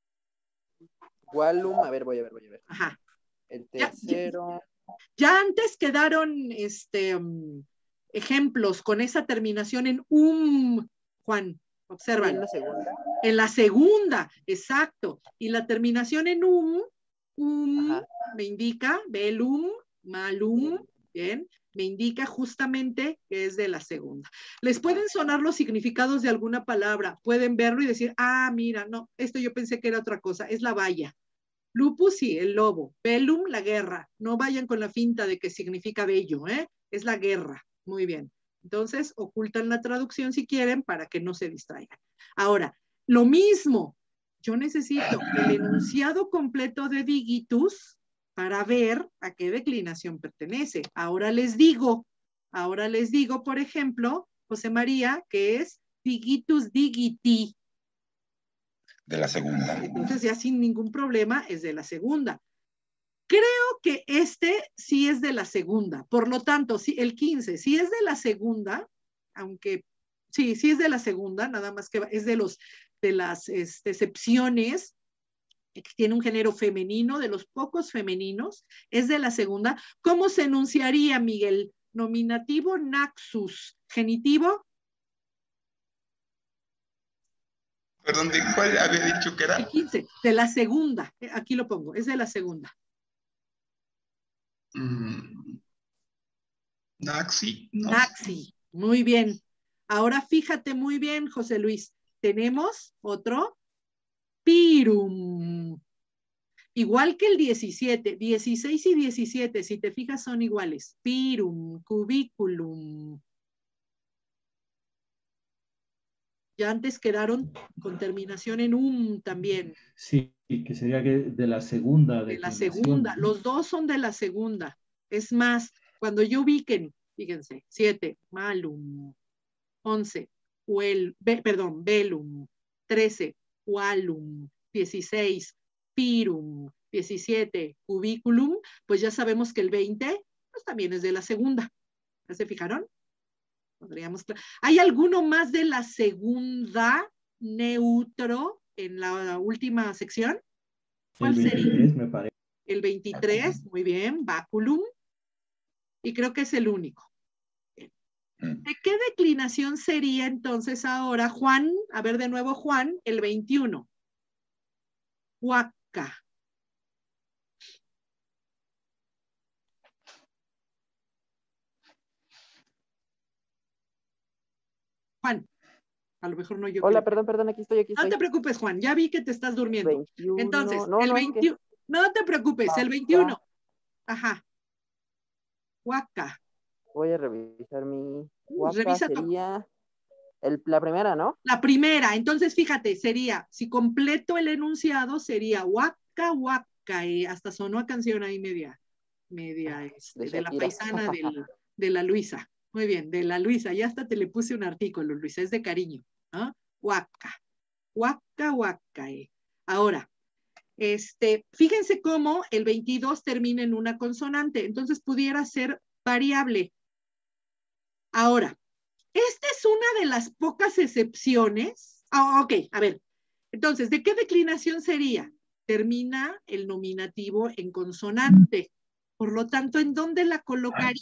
Walum, a ver, voy a ver, voy a ver. Ajá. El tercero. Ya, ya, ya antes quedaron este, um, ejemplos con esa terminación en um, Juan, observan. ¿En la segunda? En la segunda, exacto. Y la terminación en um, um, Ajá. Me indica, velum, malum, bien, me indica justamente que es de la segunda. Les pueden sonar los significados de alguna palabra, pueden verlo y decir, ah, mira, no, esto yo pensé que era otra cosa, es la valla. Lupus, sí, el lobo. Velum, la guerra. No vayan con la finta de que significa bello, ¿eh? Es la guerra. Muy bien. Entonces, ocultan la traducción si quieren para que no se distraigan. Ahora, lo mismo. Yo necesito el enunciado completo de digitus para ver a qué declinación pertenece. Ahora les digo, ahora les digo, por ejemplo, José María, que es digitus digiti. De la segunda. Entonces ya sin ningún problema es de la segunda. Creo que este sí es de la segunda. Por lo tanto, sí, el quince, sí es de la segunda, aunque sí, sí es de la segunda, nada más que es de, los, de las este, excepciones, que tiene un género femenino, de los pocos femeninos, es de la segunda. ¿Cómo se enunciaría, Miguel? Nominativo, naxus. Genitivo. Perdón, ¿de cuál había dicho que era? El quince, de la segunda. Aquí lo pongo, es de la segunda. Mm. Naxi. No. Naxi, muy bien. Ahora fíjate muy bien, José Luis. Tenemos otro, pirum. Igual que el diecisiete, dieciséis y diecisiete, si te fijas son iguales. Pirum, cubiculum. Ya antes quedaron con terminación en um también. Sí, que sería de la segunda. De la segunda, los dos son de la segunda. Es más, cuando yo ubiquen, fíjense, siete, malum, once, uel, be, perdón, velum, trece, ualum, dieciséis, pirum, diecisiete, cubiculum, pues ya sabemos que el veinte pues también es de la segunda. ¿Ya se fijaron? Podríamos... ¿Hay alguno más de la segunda neutro en la última sección? ¿Cuál El sería? veintitrés, me parece. El veintitrés, muy bien, baculum. Y creo que es el único. ¿De qué declinación sería entonces ahora, Juan? A ver de nuevo, Juan, el veintiuno. Huaca. Juan, a lo mejor no yo. Hola, creo. perdón, perdón, aquí estoy, aquí No estoy. te preocupes, Juan, ya vi que te estás durmiendo. veintiuno. Entonces, No, el no, es que- veintiuno. No te preocupes, el veintiuno. Ajá. Huaca. Voy a revisar mi Huaca, Revisa tu- sería el, la primera, ¿no? La primera, entonces fíjate, sería, si completo el enunciado, sería huaca, huaca, y hasta sonó a canción ahí media, media, este, De de la Shakira. paisana del, de la Luisa. Muy bien, de la Luisa, ya hasta te le puse un artículo, Luisa, es de cariño, ¿no? Huaca, huaca, huaca. eh. Ahora, este, fíjense cómo el veintidós termina en una consonante, entonces pudiera ser variable. Ahora, esta es una de las pocas excepciones. Ah, ok, a ver. Entonces, ¿de qué declinación sería? Termina el nominativo en consonante. Por lo tanto, ¿en dónde la colocaría?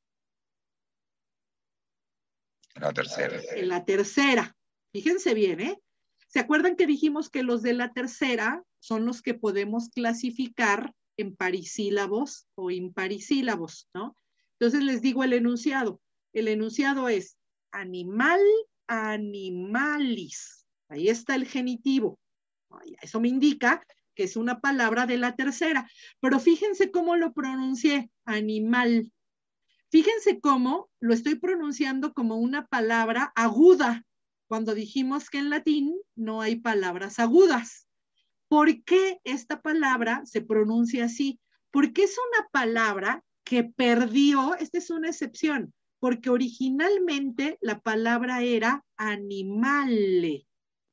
La tercera. En la tercera. Fíjense bien, ¿eh? ¿Se acuerdan que dijimos que los de la tercera son los que podemos clasificar en parisílabos o imparisílabos, ¿no? Entonces les digo el enunciado. El enunciado es animal, animalis. Ahí está el genitivo. Eso me indica que es una palabra de la tercera. Pero fíjense cómo lo pronuncié, animal. Fíjense cómo lo estoy pronunciando como una palabra aguda, cuando dijimos que en latín no hay palabras agudas. ¿Por qué esta palabra se pronuncia así? Porque es una palabra que perdió, esta es una excepción, porque originalmente la palabra era animale,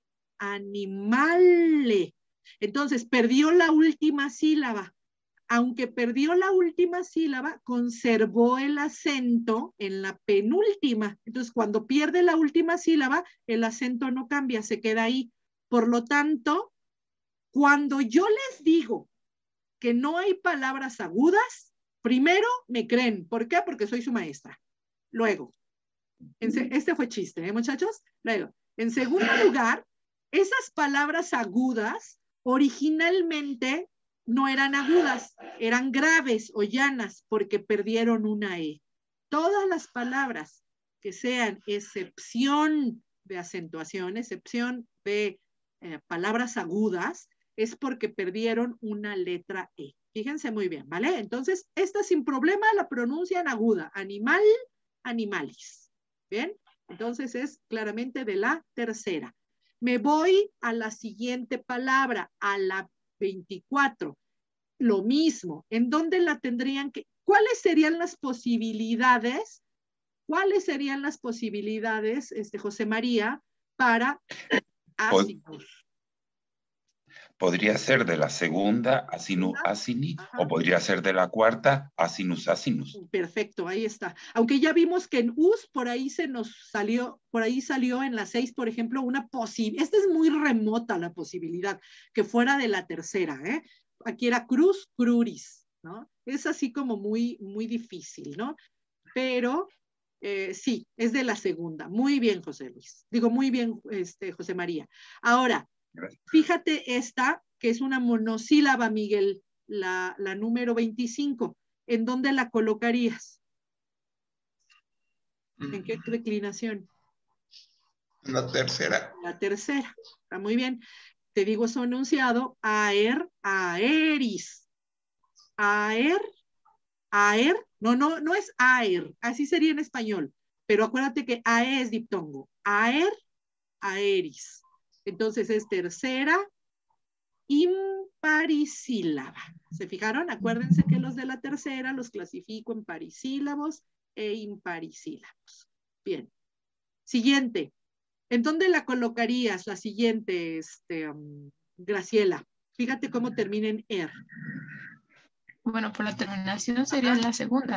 animale. Entonces perdió la última sílaba. Aunque perdió la última sílaba, conservó el acento en la penúltima. Entonces, cuando pierde la última sílaba, el acento no cambia, se queda ahí. Por lo tanto, cuando yo les digo que no hay palabras agudas, primero me creen. ¿Por qué? Porque soy su maestra. Luego, este fue chiste, ¿eh, muchachos? Luego, en segundo lugar, esas palabras agudas originalmente no eran agudas, eran graves o llanas porque perdieron una E. Todas las palabras que sean excepción de acentuación, excepción de eh, palabras agudas, es porque perdieron una letra E. Fíjense muy bien, ¿vale? Entonces, esta sin problema la pronuncian aguda. Animal, animalis. ¿Bien? Entonces es claramente de la tercera. Me voy a la siguiente palabra, a la veinticuatro. Lo mismo. ¿En dónde la tendrían que...? ¿Cuáles serían las posibilidades? ¿Cuáles serían las posibilidades, este, José María, para asinus? Podría ser de la segunda, asinus, asini, o podría ser de la cuarta, asinus, asinus. Perfecto, ahí está. Aunque ya vimos que en us, por ahí se nos salió, por ahí salió en la seis, por ejemplo, una posibilidad, esta es muy remota la posibilidad, que fuera de la tercera, ¿eh? Aquí era cruz, cruris, ¿no? Es así como muy, muy difícil, ¿no? Pero eh, sí, es de la segunda. Muy bien, José Luis. Digo, muy bien, este, José María. Ahora, gracias. Fíjate esta, que es una monosílaba, Miguel, la, la número veinticinco. ¿En dónde la colocarías? ¿En qué declinación? La tercera. La tercera. Está muy bien. Te digo su enunciado, aer, aeris. Aer, aer, no, no, no es aer, así sería en español, pero acuérdate que ae es diptongo. Aer, aeris. Entonces es tercera imparisílaba. ¿Se fijaron? Acuérdense que los de la tercera los clasifico en parisílabos e imparisílabos. Bien. Siguiente. ¿En dónde la colocarías? La siguiente, este, um, Graciela. Fíjate cómo termina en er. Bueno, por la terminación sería Ajá. la segunda, ¿no?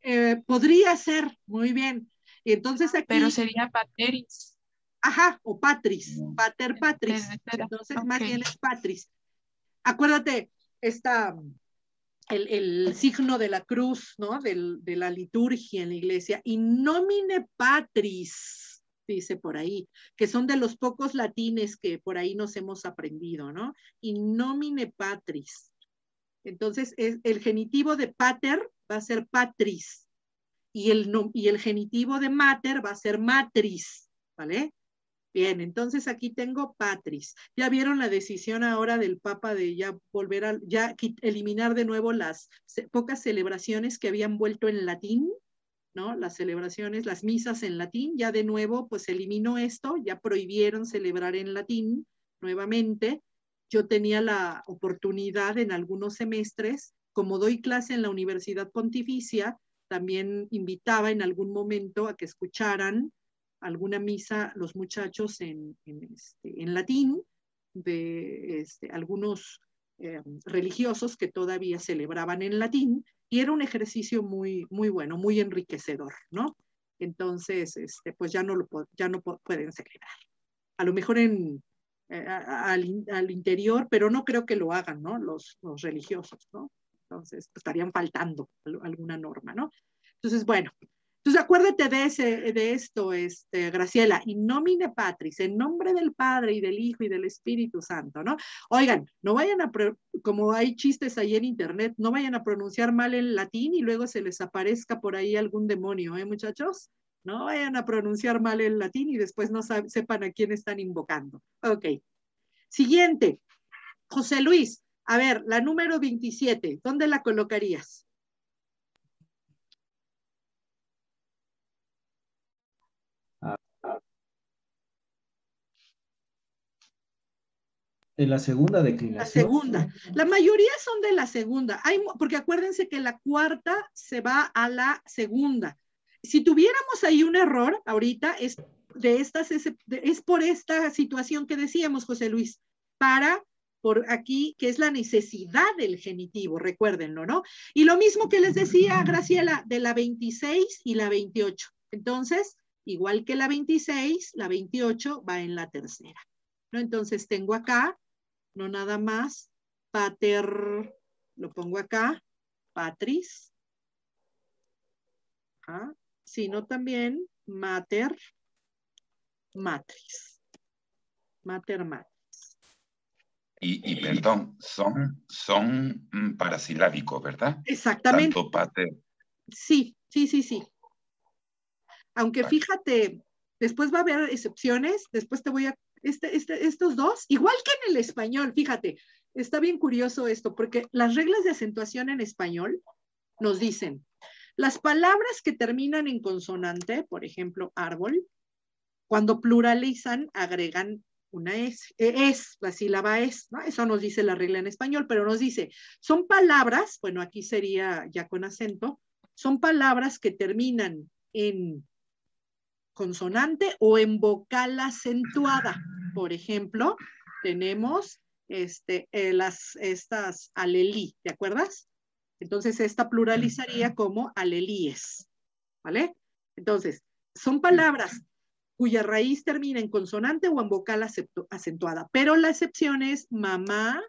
Eh, podría ser, muy bien. Y entonces aquí... Pero sería pateris. Ajá, o patris, pater patris. Tercera. Entonces, Ok. más bien es patris. Acuérdate, esta, el, el signo de la cruz, ¿no? Del, de la liturgia en la iglesia. In nomine patris, dice por ahí, que son de los pocos latines que por ahí nos hemos aprendido, ¿no? In nomine patris. Entonces, es, el genitivo de pater va a ser patris. Y el, no, y el genitivo de mater va a ser matris, ¿vale? Bien, entonces aquí tengo patris. ¿Ya vieron la decisión ahora del Papa de ya volver a, ya eliminar de nuevo las pocas celebraciones que habían vuelto en latín, ¿no? Las celebraciones, las misas en latín, ya de nuevo pues eliminó esto, ya prohibieron celebrar en latín nuevamente. Yo tenía la oportunidad en algunos semestres, como doy clase en la Universidad Pontificia, también invitaba en algún momento a que escucharan alguna misa los muchachos en, en, este, en latín de este, algunos eh, religiosos que todavía celebraban en latín, y era un ejercicio muy, muy bueno, muy enriquecedor, ¿no? Entonces, este, pues ya no, lo, ya no pueden celebrar. A lo mejor en, eh, al, al interior, pero no creo que lo hagan, ¿no? Los, los religiosos, ¿no? Entonces, pues, estarían faltando alguna norma, ¿no? Entonces, bueno, entonces acuérdate de, ese, de esto, este, Graciela, in nomine patris, en nombre del Padre y del Hijo y del Espíritu Santo, ¿no? Oigan, no vayan a, como hay chistes ahí en internet, no vayan a pronunciar mal el latín y luego se les aparezca por ahí algún demonio, ¿eh, muchachos? No vayan a pronunciar mal el latín y después no sepan a quién están invocando. Ok. Siguiente. José Luis, a ver, la número veintisiete, ¿dónde la colocarías? En la segunda La declinación. segunda. La mayoría son de la segunda. Hay, porque acuérdense que la cuarta se va a la segunda. Si tuviéramos ahí un error ahorita, es, de estas, es, es por esta situación que decíamos, José Luis, para, por aquí, que es la necesidad del genitivo, recuérdenlo, ¿no? Y lo mismo que les decía Graciela, de la veintiséis y la veintiocho. Entonces, igual que la veintiséis, la veintiocho va en la tercera, ¿no? Entonces tengo acá, no nada más, pater, lo pongo acá, patris, ¿ah? Sino también mater, matris, mater, matris. Y, y perdón, son, son mm, parasilábicos, ¿verdad? Exactamente. Tanto pater. Sí, sí, sí, sí. Aunque Vale. fíjate, después va a haber excepciones, después te voy a, este, este, estos dos, igual que en el español, fíjate, está bien curioso esto, porque las reglas de acentuación en español nos dicen, las palabras que terminan en consonante, por ejemplo, árbol, cuando pluralizan, agregan una es, es, la sílaba es, ¿no? Eso nos dice la regla en español, pero nos dice, son palabras, bueno, aquí sería ya con acento, son palabras que terminan en consonante o en vocal acentuada. Por ejemplo, tenemos este, eh, las, estas alelí, ¿te acuerdas? Entonces, esta pluralizaría como alelíes, ¿vale? Entonces, son palabras cuya raíz termina en consonante o en vocal acentuada, pero la excepción es mamá.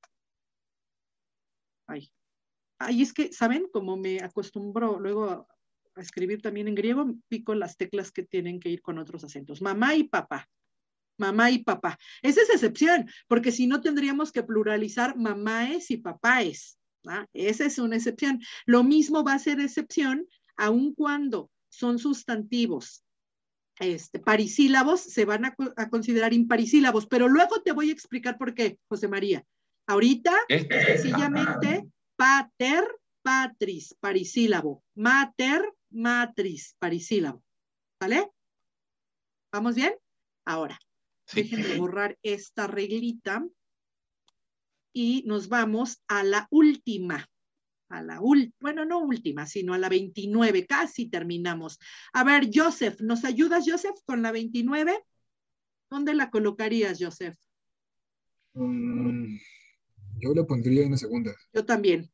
Ay, ay, es que, ¿saben? Como me acostumbro luego a, a escribir también en griego, pico las teclas que tienen que ir con otros acentos. Mamá y papá. Mamá y papá. Esa es excepción, porque si no tendríamos que pluralizar mamáes y papáes. ¿Ah? Esa es una excepción. Lo mismo va a ser excepción, aun cuando son sustantivos este, parisílabos, se van a, a considerar imparisílabos, pero luego te voy a explicar por qué, José María. Ahorita, ¿Eh? sencillamente, pater, patris, parisílabo, mater, matris, parisílabo. ¿Vale? ¿Vamos bien? Ahora, sí. Déjenme borrar esta reglita y nos vamos a la última. A la última, bueno, no última, sino a la veintinueve, casi terminamos. A ver, Joseph, ¿nos ayudas, Joseph, con la veintinueve? ¿Dónde la colocarías, Joseph? Um, yo la pondría en la segunda. Yo también.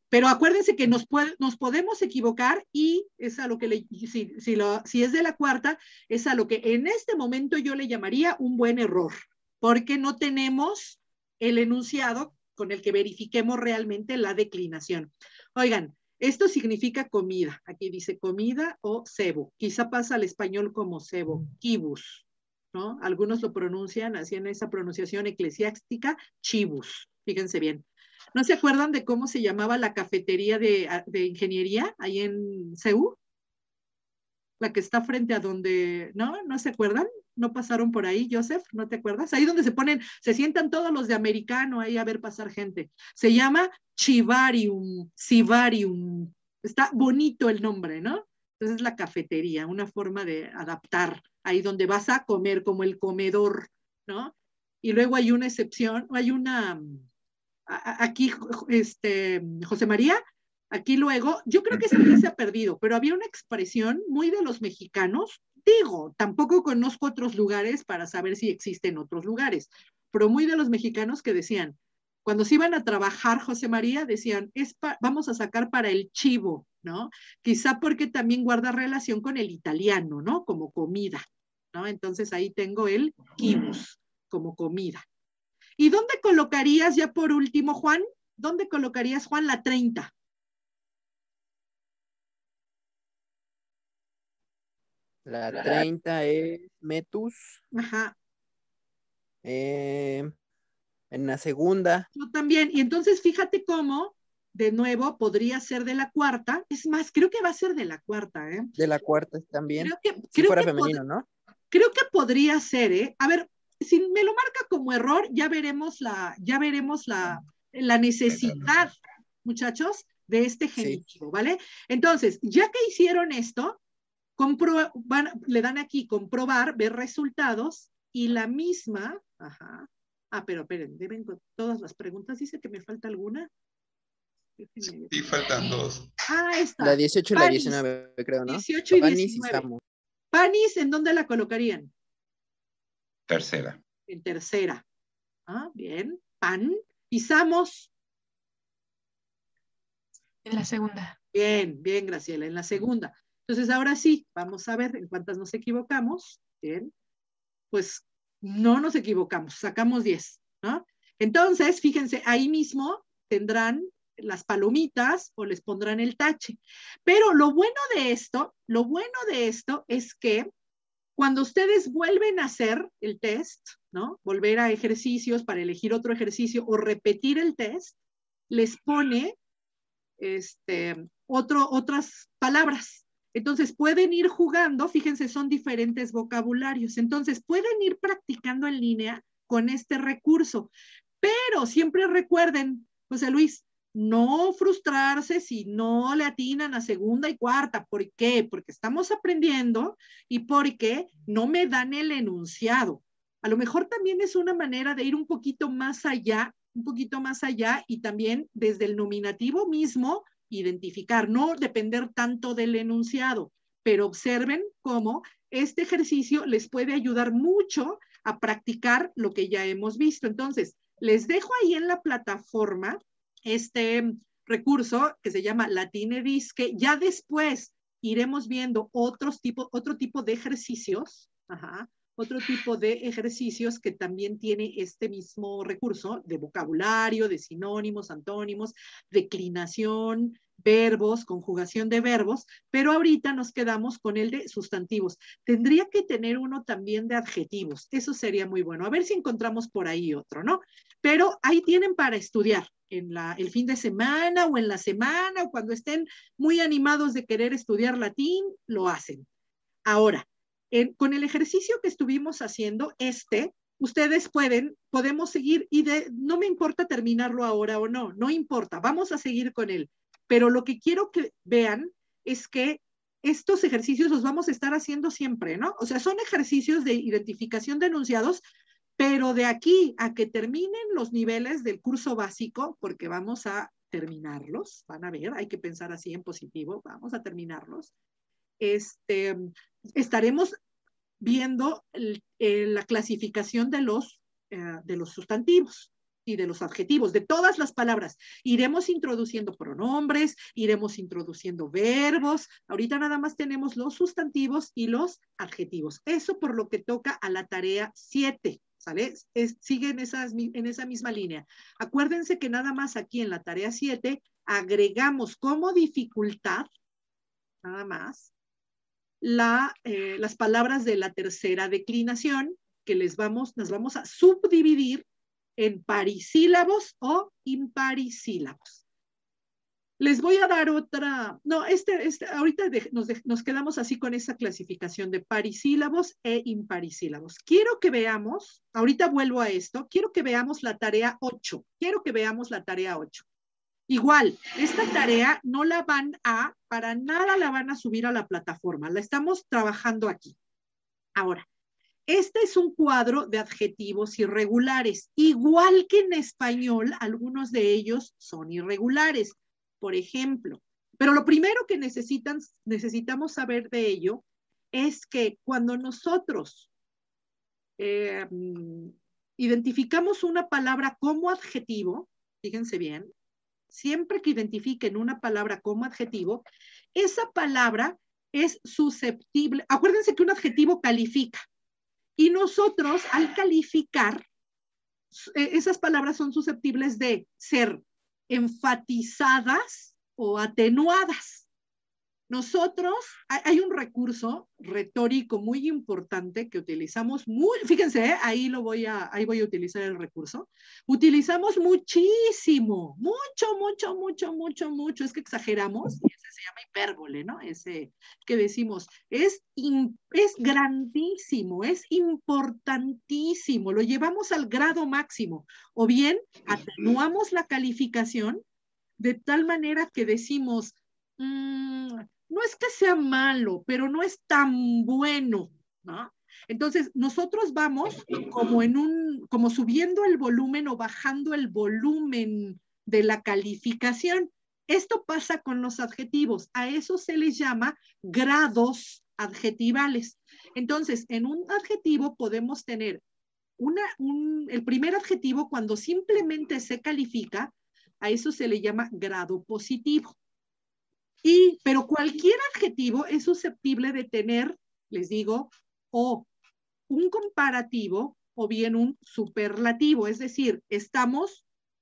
Pero acuérdense que nos, puede, nos podemos equivocar y es a lo que le, si, si, lo, si es de la cuarta, es a lo que en este momento yo le llamaría un buen error, porque no tenemos el enunciado con el que verifiquemos realmente la declinación. Oigan, esto significa comida. Aquí dice comida o cebo. Quizá pasa al español como cebo, kibus, ¿no? Algunos lo pronuncian así en esa pronunciación eclesiástica, chibus. Fíjense bien. ¿No se acuerdan de cómo se llamaba la cafetería de, de ingeniería ahí en C U? La que está frente a donde, ¿no? ¿No se acuerdan? ¿No pasaron por ahí, Joseph? ¿No te acuerdas? Ahí donde se ponen, se sientan todos los de americano ahí a ver pasar gente. Se llama Chivarium, Civarium. Está bonito el nombre, ¿no? Entonces es la cafetería, una forma de adaptar ahí donde vas a comer, como el comedor, ¿no? Y luego hay una excepción, hay una... Aquí, este, José María, aquí luego, yo creo que esa ya se ha perdido, pero había una expresión muy de los mexicanos, digo, tampoco conozco otros lugares para saber si existen otros lugares, pero muy de los mexicanos que decían, cuando se iban a trabajar, José María, decían, es pa, vamos a sacar para el chivo, ¿no? Quizá porque también guarda relación con el italiano, ¿no? Como comida, ¿no? Entonces ahí tengo el kibus, como comida. ¿Y dónde colocarías ya por último, Juan? ¿Dónde colocarías, Juan, la treinta? La treinta es metus. Ajá. Eh, en la segunda. Yo también. Y entonces fíjate cómo, de nuevo, podría ser de la cuarta. Es más, creo que va a ser de la cuarta, ¿eh? De la cuarta también. Creo que, si creo fuera que femenino, ¿no? Creo que podría ser, ¿eh? A ver, si me lo marca como error, ya veremos la, ya veremos la, la necesidad, muchachos, de este genitivo, sí. ¿Vale? Entonces, ya que hicieron esto, compro, van, le dan aquí comprobar, ver resultados, y la misma, ajá, ah, pero esperen, deben todas las preguntas, dice que me falta alguna. Sí, faltan dos. Ah, esta. La dieciocho y Panis, la diecinueve, creo, ¿no? dieciocho y Panis diecinueve. Y Panis, ¿en dónde la colocarían? Tercera. En tercera. Ah, bien. Pan. ¿Y Samos? En la segunda. Bien, bien, Graciela, en la segunda. Entonces, ahora sí, vamos a ver en cuántas nos equivocamos. Bien. Pues no nos equivocamos, sacamos diez, ¿no? Entonces, fíjense, ahí mismo tendrán las palomitas o les pondrán el tache. Pero lo bueno de esto, lo bueno de esto es que cuando ustedes vuelven a hacer el test, ¿no? Volver a ejercicios para elegir otro ejercicio o repetir el test, les pone este, otro, otras palabras. Entonces pueden ir jugando, fíjense, son diferentes vocabularios. Entonces pueden ir practicando en línea con este recurso. Pero siempre recuerden, José Luis, no frustrarse si no le atinan a segunda y cuarta. ¿Por qué? Porque estamos aprendiendo y porque no me dan el enunciado. A lo mejor también es una manera de ir un poquito más allá, un poquito más allá y también desde el nominativo mismo identificar, no depender tanto del enunciado, pero observen cómo este ejercicio les puede ayudar mucho a practicar lo que ya hemos visto. Entonces, les dejo ahí en la plataforma este recurso que se llama LatineDis, que ya después iremos viendo otros tipo, otro tipo de ejercicios, ajá, otro tipo de ejercicios que también tiene este mismo recurso de vocabulario, de sinónimos, antónimos, declinación, verbos, conjugación de verbos, pero ahorita nos quedamos con el de sustantivos. Tendría que tener uno también de adjetivos, eso sería muy bueno. A ver si encontramos por ahí otro, ¿no? Pero ahí tienen para estudiar en la, el fin de semana o en la semana o cuando estén muy animados de querer estudiar latín, lo hacen. Ahora, en, con el ejercicio que estuvimos haciendo, este, ustedes pueden, podemos seguir y de, no me importa terminarlo ahora o no, no importa, vamos a seguir con él. Pero lo que quiero que vean es que estos ejercicios los vamos a estar haciendo siempre, ¿no? O sea, son ejercicios de identificación de enunciados, pero de aquí a que terminen los niveles del curso básico, porque vamos a terminarlos, van a ver, hay que pensar así en positivo, vamos a terminarlos, este, estaremos viendo el, el, la clasificación de los, eh, de los sustantivos. y de los adjetivos, de todas las palabras. Iremos introduciendo pronombres, iremos introduciendo verbos. Ahorita nada más tenemos los sustantivos y los adjetivos. Eso por lo que toca a la tarea siete, ¿sale? Es, sigue en, esas, en esa misma línea. Acuérdense que nada más aquí en la tarea siete agregamos como dificultad, nada más, la, eh, las palabras de la tercera declinación, que les vamos, las vamos a subdividir en parisílabos o imparisílabos. Les voy a dar otra, no, este, este ahorita de, nos, de, nos quedamos así con esa clasificación de parisílabos e imparisílabos. Quiero que veamos, ahorita vuelvo a esto, quiero que veamos la tarea ocho, quiero que veamos la tarea ocho. Igual, esta tarea no la van a, para nada la van a subir a la plataforma, la estamos trabajando aquí. Ahora, este es un cuadro de adjetivos irregulares. Igual que en español, algunos de ellos son irregulares. Por ejemplo, pero lo primero que necesitan, necesitamos saber de ello es que cuando nosotros eh, identificamos una palabra como adjetivo, fíjense bien, siempre que identifiquen una palabra como adjetivo, esa palabra es susceptible. Acuérdense que un adjetivo califica. Y nosotros, al calificar, esas palabras son susceptibles de ser enfatizadas o atenuadas. Nosotros, hay un recurso retórico muy importante que utilizamos muy, fíjense, ¿eh? ahí lo voy a, ahí voy a utilizar el recurso. Utilizamos muchísimo, mucho, mucho, mucho, mucho, mucho, es que exageramos, y ese se llama hipérbole, ¿no? Ese que decimos, es, es grandísimo, es importantísimo, lo llevamos al grado máximo, o bien atenuamos la calificación de tal manera que decimos, mmm, no es que sea malo, pero no es tan bueno, ¿no? Entonces, nosotros vamos como en un, como subiendo el volumen o bajando el volumen de la calificación. Esto pasa con los adjetivos. A eso se les llama grados adjetivales. Entonces, en un adjetivo podemos tener una, un, el primer adjetivo cuando simplemente se califica, a eso se le llama grado positivo. Y, pero cualquier adjetivo es susceptible de tener, les digo, o un comparativo o bien un superlativo. Es decir, estamos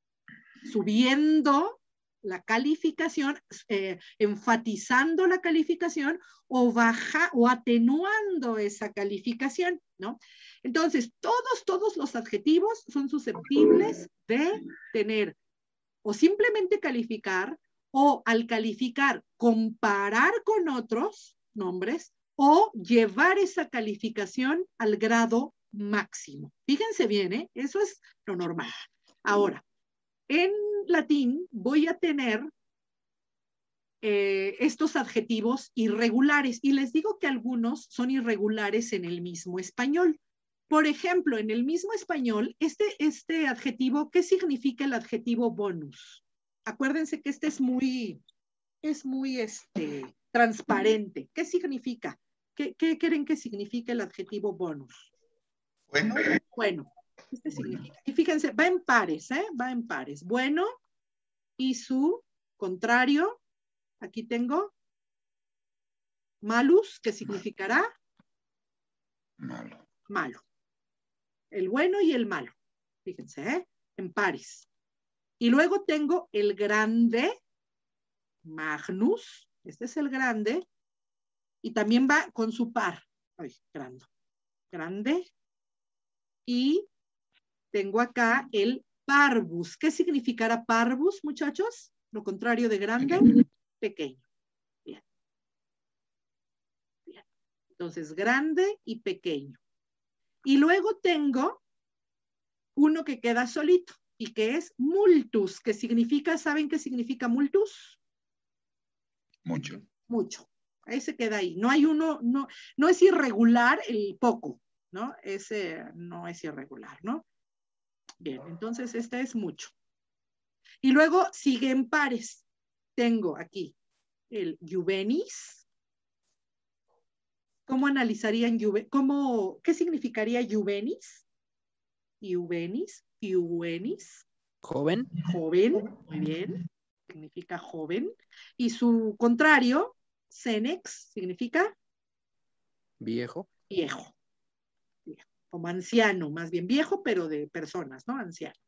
subiendo la calificación, eh, enfatizando la calificación o baja o atenuando esa calificación, ¿no? Entonces, todos, todos los adjetivos son susceptibles de tener o simplemente calificar, o al calificar, comparar con otros nombres, o llevar esa calificación al grado máximo. Fíjense bien, ¿eh? Eso es lo normal. Ahora, en latín voy a tener eh, estos adjetivos irregulares, y les digo que algunos son irregulares en el mismo español. Por ejemplo, en el mismo español, este, este adjetivo, ¿qué significa el adjetivo bonus? Acuérdense que este es muy, es muy este, transparente. ¿Qué significa? ¿Qué, ¿Qué creen que significa el adjetivo bonus? Bueno. Bueno, este significa. Y fíjense, va en pares, ¿eh? Va en pares. Bueno y su contrario. Aquí tengo malus, que significará malo. Malo. El bueno y el malo. Fíjense, ¿eh? En pares. Y luego tengo el grande, magnus, este es el grande, y también va con su par. Ay, grande. Grande. Y tengo acá el parvus. ¿Qué significará parvus, muchachos? Lo contrario de grande, pequeño. pequeño. Bien. Bien. Entonces, grande y pequeño. Y luego tengo uno que queda solito, y que es multus, que significa, ¿saben qué significa multus? Mucho. Mucho. Ahí se queda ahí. No hay uno, no, no es irregular el poco, ¿no? Ese no es irregular, ¿no? Bien, entonces este es mucho. Y luego sigue en pares. Tengo aquí el juvenis. ¿Cómo analizarían juvenis? ¿Cómo, qué significaría juvenis? Juvenis, juvenis. Joven. Joven, muy bien. Significa joven. Y su contrario, senex, significa Viejo. viejo. Viejo. Como anciano, más bien viejo, pero de personas, ¿no? Anciano.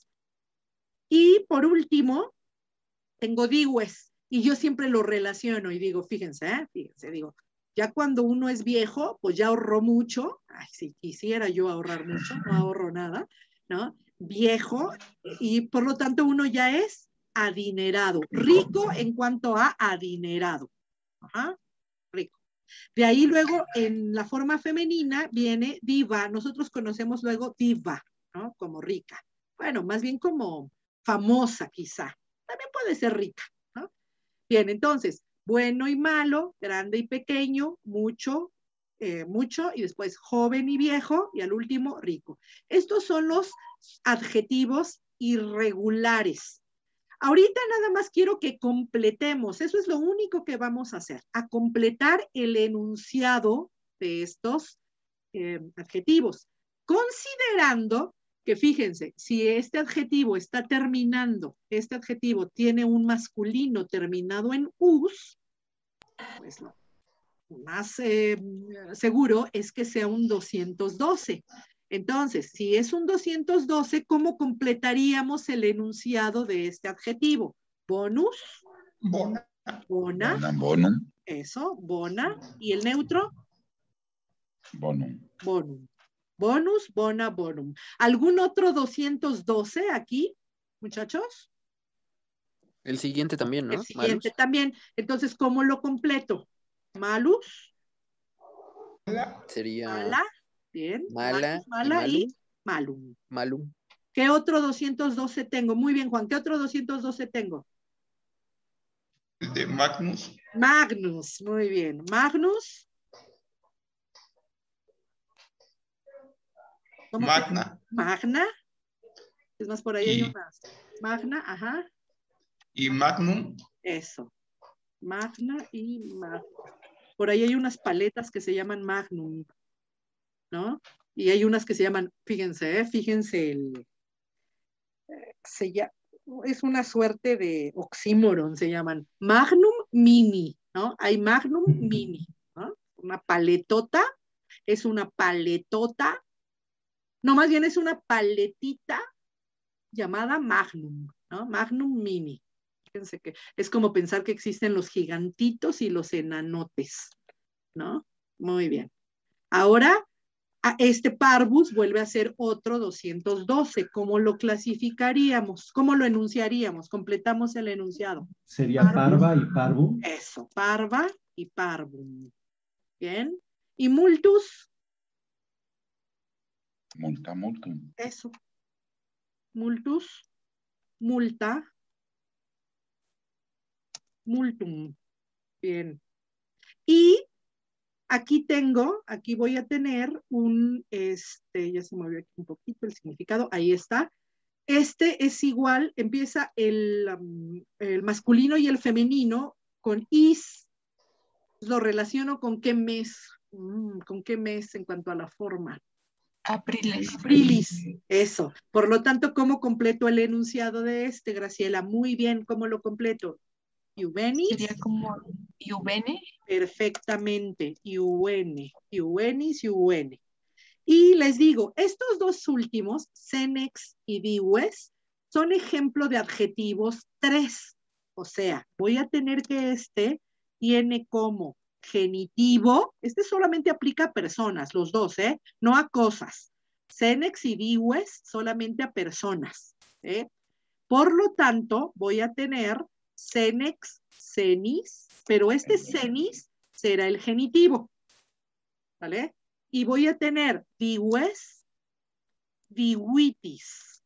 Y por último, tengo diues. Y yo siempre lo relaciono y digo, fíjense, ¿eh? Fíjense, digo, ya cuando uno es viejo, pues ya ahorró mucho. Ay, si quisiera yo ahorrar mucho, no ahorro nada, ¿no? Viejo, y por lo tanto uno ya es adinerado. Rico en cuanto a adinerado. Ajá, rico. De ahí luego, en la forma femenina, viene diva. Nosotros conocemos luego diva, ¿no? Como rica. Bueno, más bien como famosa quizá. También puede ser rica, ¿no? Bien, entonces, bueno y malo, grande y pequeño, mucho, eh, mucho, y después joven y viejo, y al último, rico. Estos son los adjetivos irregulares. Ahorita nada más quiero que completemos, eso es lo único que vamos a hacer, a completar el enunciado de estos eh, adjetivos, considerando que fíjense, si este adjetivo está terminando, este adjetivo tiene un masculino terminado en us, pues lo más eh, seguro es que sea un doscientos doce. Entonces, si es un doscientos doce, ¿cómo completaríamos el enunciado de este adjetivo? Bonus. Bona. Bona. Bona, bonum. Eso, bona. ¿Y el neutro? Bonum. Bonum. Bonus, bona, bonum. ¿Algún otro doscientos doce aquí, muchachos? El siguiente también, ¿no? El siguiente Malus. también. Entonces, ¿cómo lo completo? Malus. Sería Mala. Bien. mala, Malus, mala y y malum. malum. ¿Qué otro doscientos doce tengo? Muy bien, Juan. ¿Qué otro doscientos doce tengo? El de Magnus. Magnus. Muy bien. Magnus. ¿Cómo que? Magna. Magna. Es más, por ahí hay Y- unas. Magna, ajá. Y Magnum. Eso. Magna y Magna. Por ahí hay unas paletas que se llaman Magnum, ¿no? Y hay unas que se llaman, fíjense, ¿eh? Fíjense, el, eh, se llama, es una suerte de oxímoron, se llaman Magnum Mini, ¿no? Hay Magnum Mini, ¿no? Una paletota, es una paletota, no, más bien es una paletita llamada Magnum, ¿no? Magnum Mini. Fíjense que es como pensar que existen los gigantitos y los enanotes, ¿no? Muy bien. Ahora, a este parvus vuelve a ser otro doscientos doce. ¿Cómo lo clasificaríamos? ¿Cómo lo enunciaríamos? Completamos el enunciado. Sería Parvus. parva y parvum. Eso, parva y parvum. Bien. ¿Y multus? Multa, multum. Eso. Multus, multa, multum. Bien. Y aquí tengo, aquí voy a tener un, este, ya se movió aquí un poquito el significado, ahí está. Este es igual, empieza el, um, el masculino y el femenino con is. Lo relaciono con qué mes, mm, con qué mes en cuanto a la forma. Apriles. Aprilis, eso. Por lo tanto, ¿cómo completo el enunciado de este, Graciela? Muy bien, ¿cómo lo completo? Iuvenis. Sería como Iuvene. Perfectamente, iuene, iuvenis, iuene. Y les digo, estos dos últimos, senex y diues, son ejemplo de adjetivos tres. O sea, voy a tener que este tiene como genitivo, este solamente aplica a personas, los dos, ¿eh? No a cosas. Senex y diues solamente a personas, ¿eh? Por lo tanto, voy a tener senex, senis, pero este senis será el genitivo, ¿vale? Y voy a tener diues, diuitis.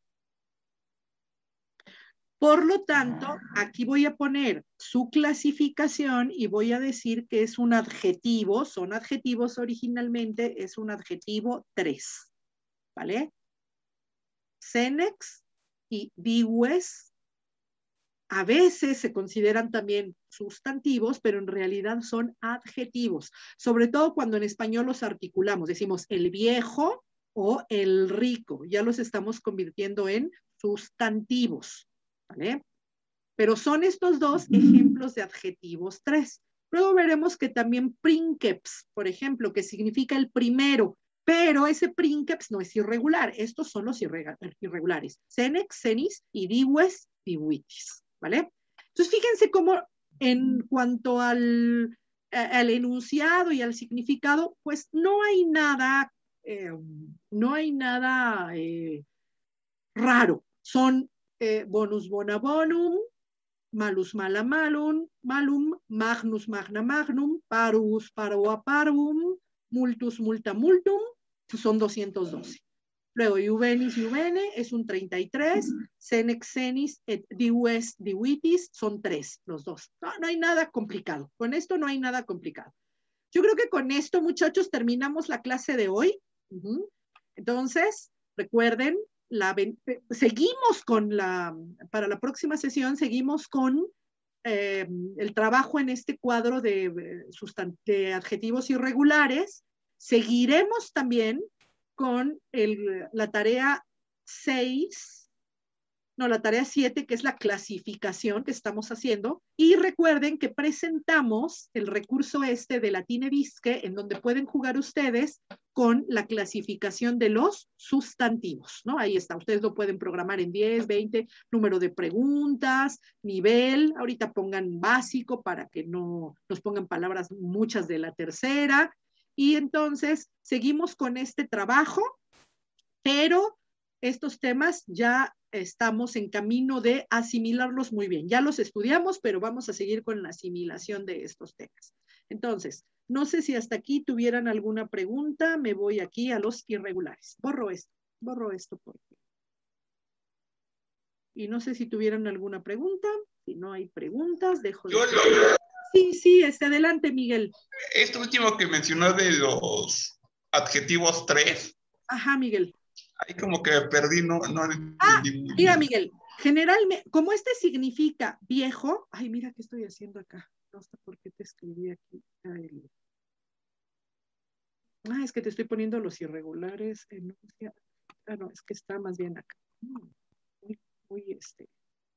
Por lo tanto, aquí voy a poner su clasificación y voy a decir que es un adjetivo, son adjetivos originalmente, es un adjetivo tres, ¿vale? Senex y diues a veces se consideran también sustantivos, pero en realidad son adjetivos, sobre todo cuando en español los articulamos, decimos el viejo o el rico, ya los estamos convirtiendo en sustantivos, ¿vale? Pero son estos dos ejemplos de adjetivos tres. Luego veremos que también princeps, por ejemplo, que significa el primero, pero ese princeps no es irregular. Estos son los irregulares. Senex, senis y dives, divuitis, ¿vale? Entonces, fíjense cómo en cuanto al, al enunciado y al significado, pues no hay nada, eh, no hay nada eh, raro. Son eh, bonus bona bonum, malus mala malum, malum, magnus magna magnum, parus parua parum, multus multa multum, son doscientos doce. Luego, juvenis juvene es un treinta y tres, senex senis et dives divitis son tres, los dos. No, no hay nada complicado. Con esto no hay nada complicado. Yo creo que con esto, muchachos, terminamos la clase de hoy. Uh-huh. Entonces, recuerden, La, seguimos con la, para la próxima sesión, seguimos con eh, el trabajo en este cuadro de, de adjetivos irregulares. Seguiremos también con el, la tarea seis, no, la tarea siete, que es la clasificación que estamos haciendo. Y recuerden que presentamos el recurso este de Latine Disque, en donde pueden jugar ustedes con la clasificación de los sustantivos, ¿no? Ahí está, ustedes lo pueden programar en diez, veinte, número de preguntas, nivel, ahorita pongan básico para que no nos pongan palabras muchas de la tercera, y entonces seguimos con este trabajo, pero estos temas ya estamos en camino de asimilarlos muy bien. Ya los estudiamos, pero vamos a seguir con la asimilación de estos temas. Entonces, no sé si hasta aquí tuvieran alguna pregunta. Me voy aquí a los irregulares. Borro esto, borro esto por aquí. Y no sé si tuvieran alguna pregunta. Si no hay preguntas, dejo de... Yo lo... Sí, sí, este, adelante, Miguel. Esto último que mencionó de los adjetivos tres. Ajá, Miguel. Ahí como que perdí, no, no Ah, entendí. mira, Miguel, generalmente, como este significa viejo, ay, mira qué estoy haciendo acá. No sé por qué te escribí aquí. Ay, ah, es que te estoy poniendo los irregulares. Enuncia. Ah, no, es que está más bien acá. Muy, muy este.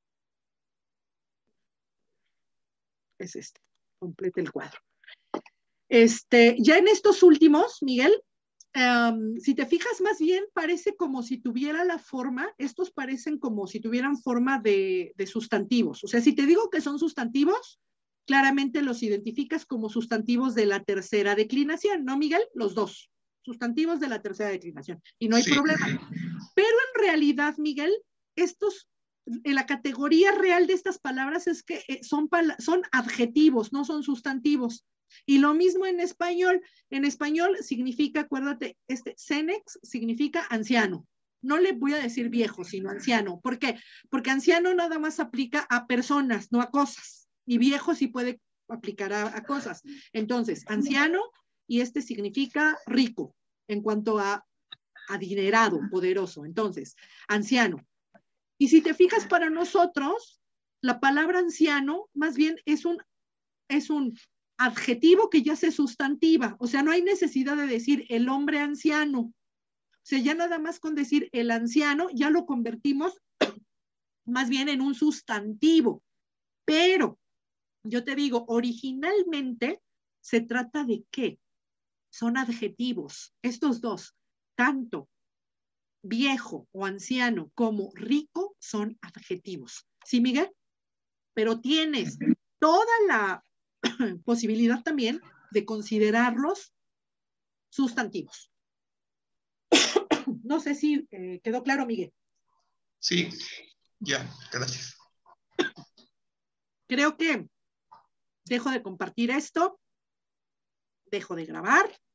Es este. Complete el cuadro. Este, ya en estos últimos, Miguel, um, si te fijas más bien, parece como si tuviera la forma, estos parecen como si tuvieran forma de, de sustantivos. O sea, si te digo que son sustantivos, claramente los identificas como sustantivos de la tercera declinación, ¿no, Miguel? Los dos, sustantivos de la tercera declinación. Y no hay sí. problema. Pero en realidad, Miguel, estos, en la categoría real de estas palabras es que son, son adjetivos, no son sustantivos. Y lo mismo en español. En español significa, acuérdate, este senex significa anciano. No le voy a decir viejo, sino anciano. ¿Por qué? Porque anciano nada más aplica a personas, no a cosas. Y viejo sí puede aplicar a, a cosas. Entonces, anciano, y este significa rico, en cuanto a adinerado, poderoso. Entonces, anciano. Y si te fijas para nosotros, la palabra anciano más bien es un, es un adjetivo que ya se sustantiva. O sea, no hay necesidad de decir el hombre anciano. O sea, ya nada más con decir el anciano, ya lo convertimos más bien en un sustantivo. Pero, yo te digo, originalmente se trata de ¿qué? Son adjetivos. Estos dos, tanto viejo o anciano como rico, son adjetivos. ¿Sí, Miguel? Pero tienes toda la posibilidad también de considerarlos sustantivos. No sé si eh, quedó claro, Miguel. Sí, ya, gracias. Creo que dejo de compartir esto, dejo de grabar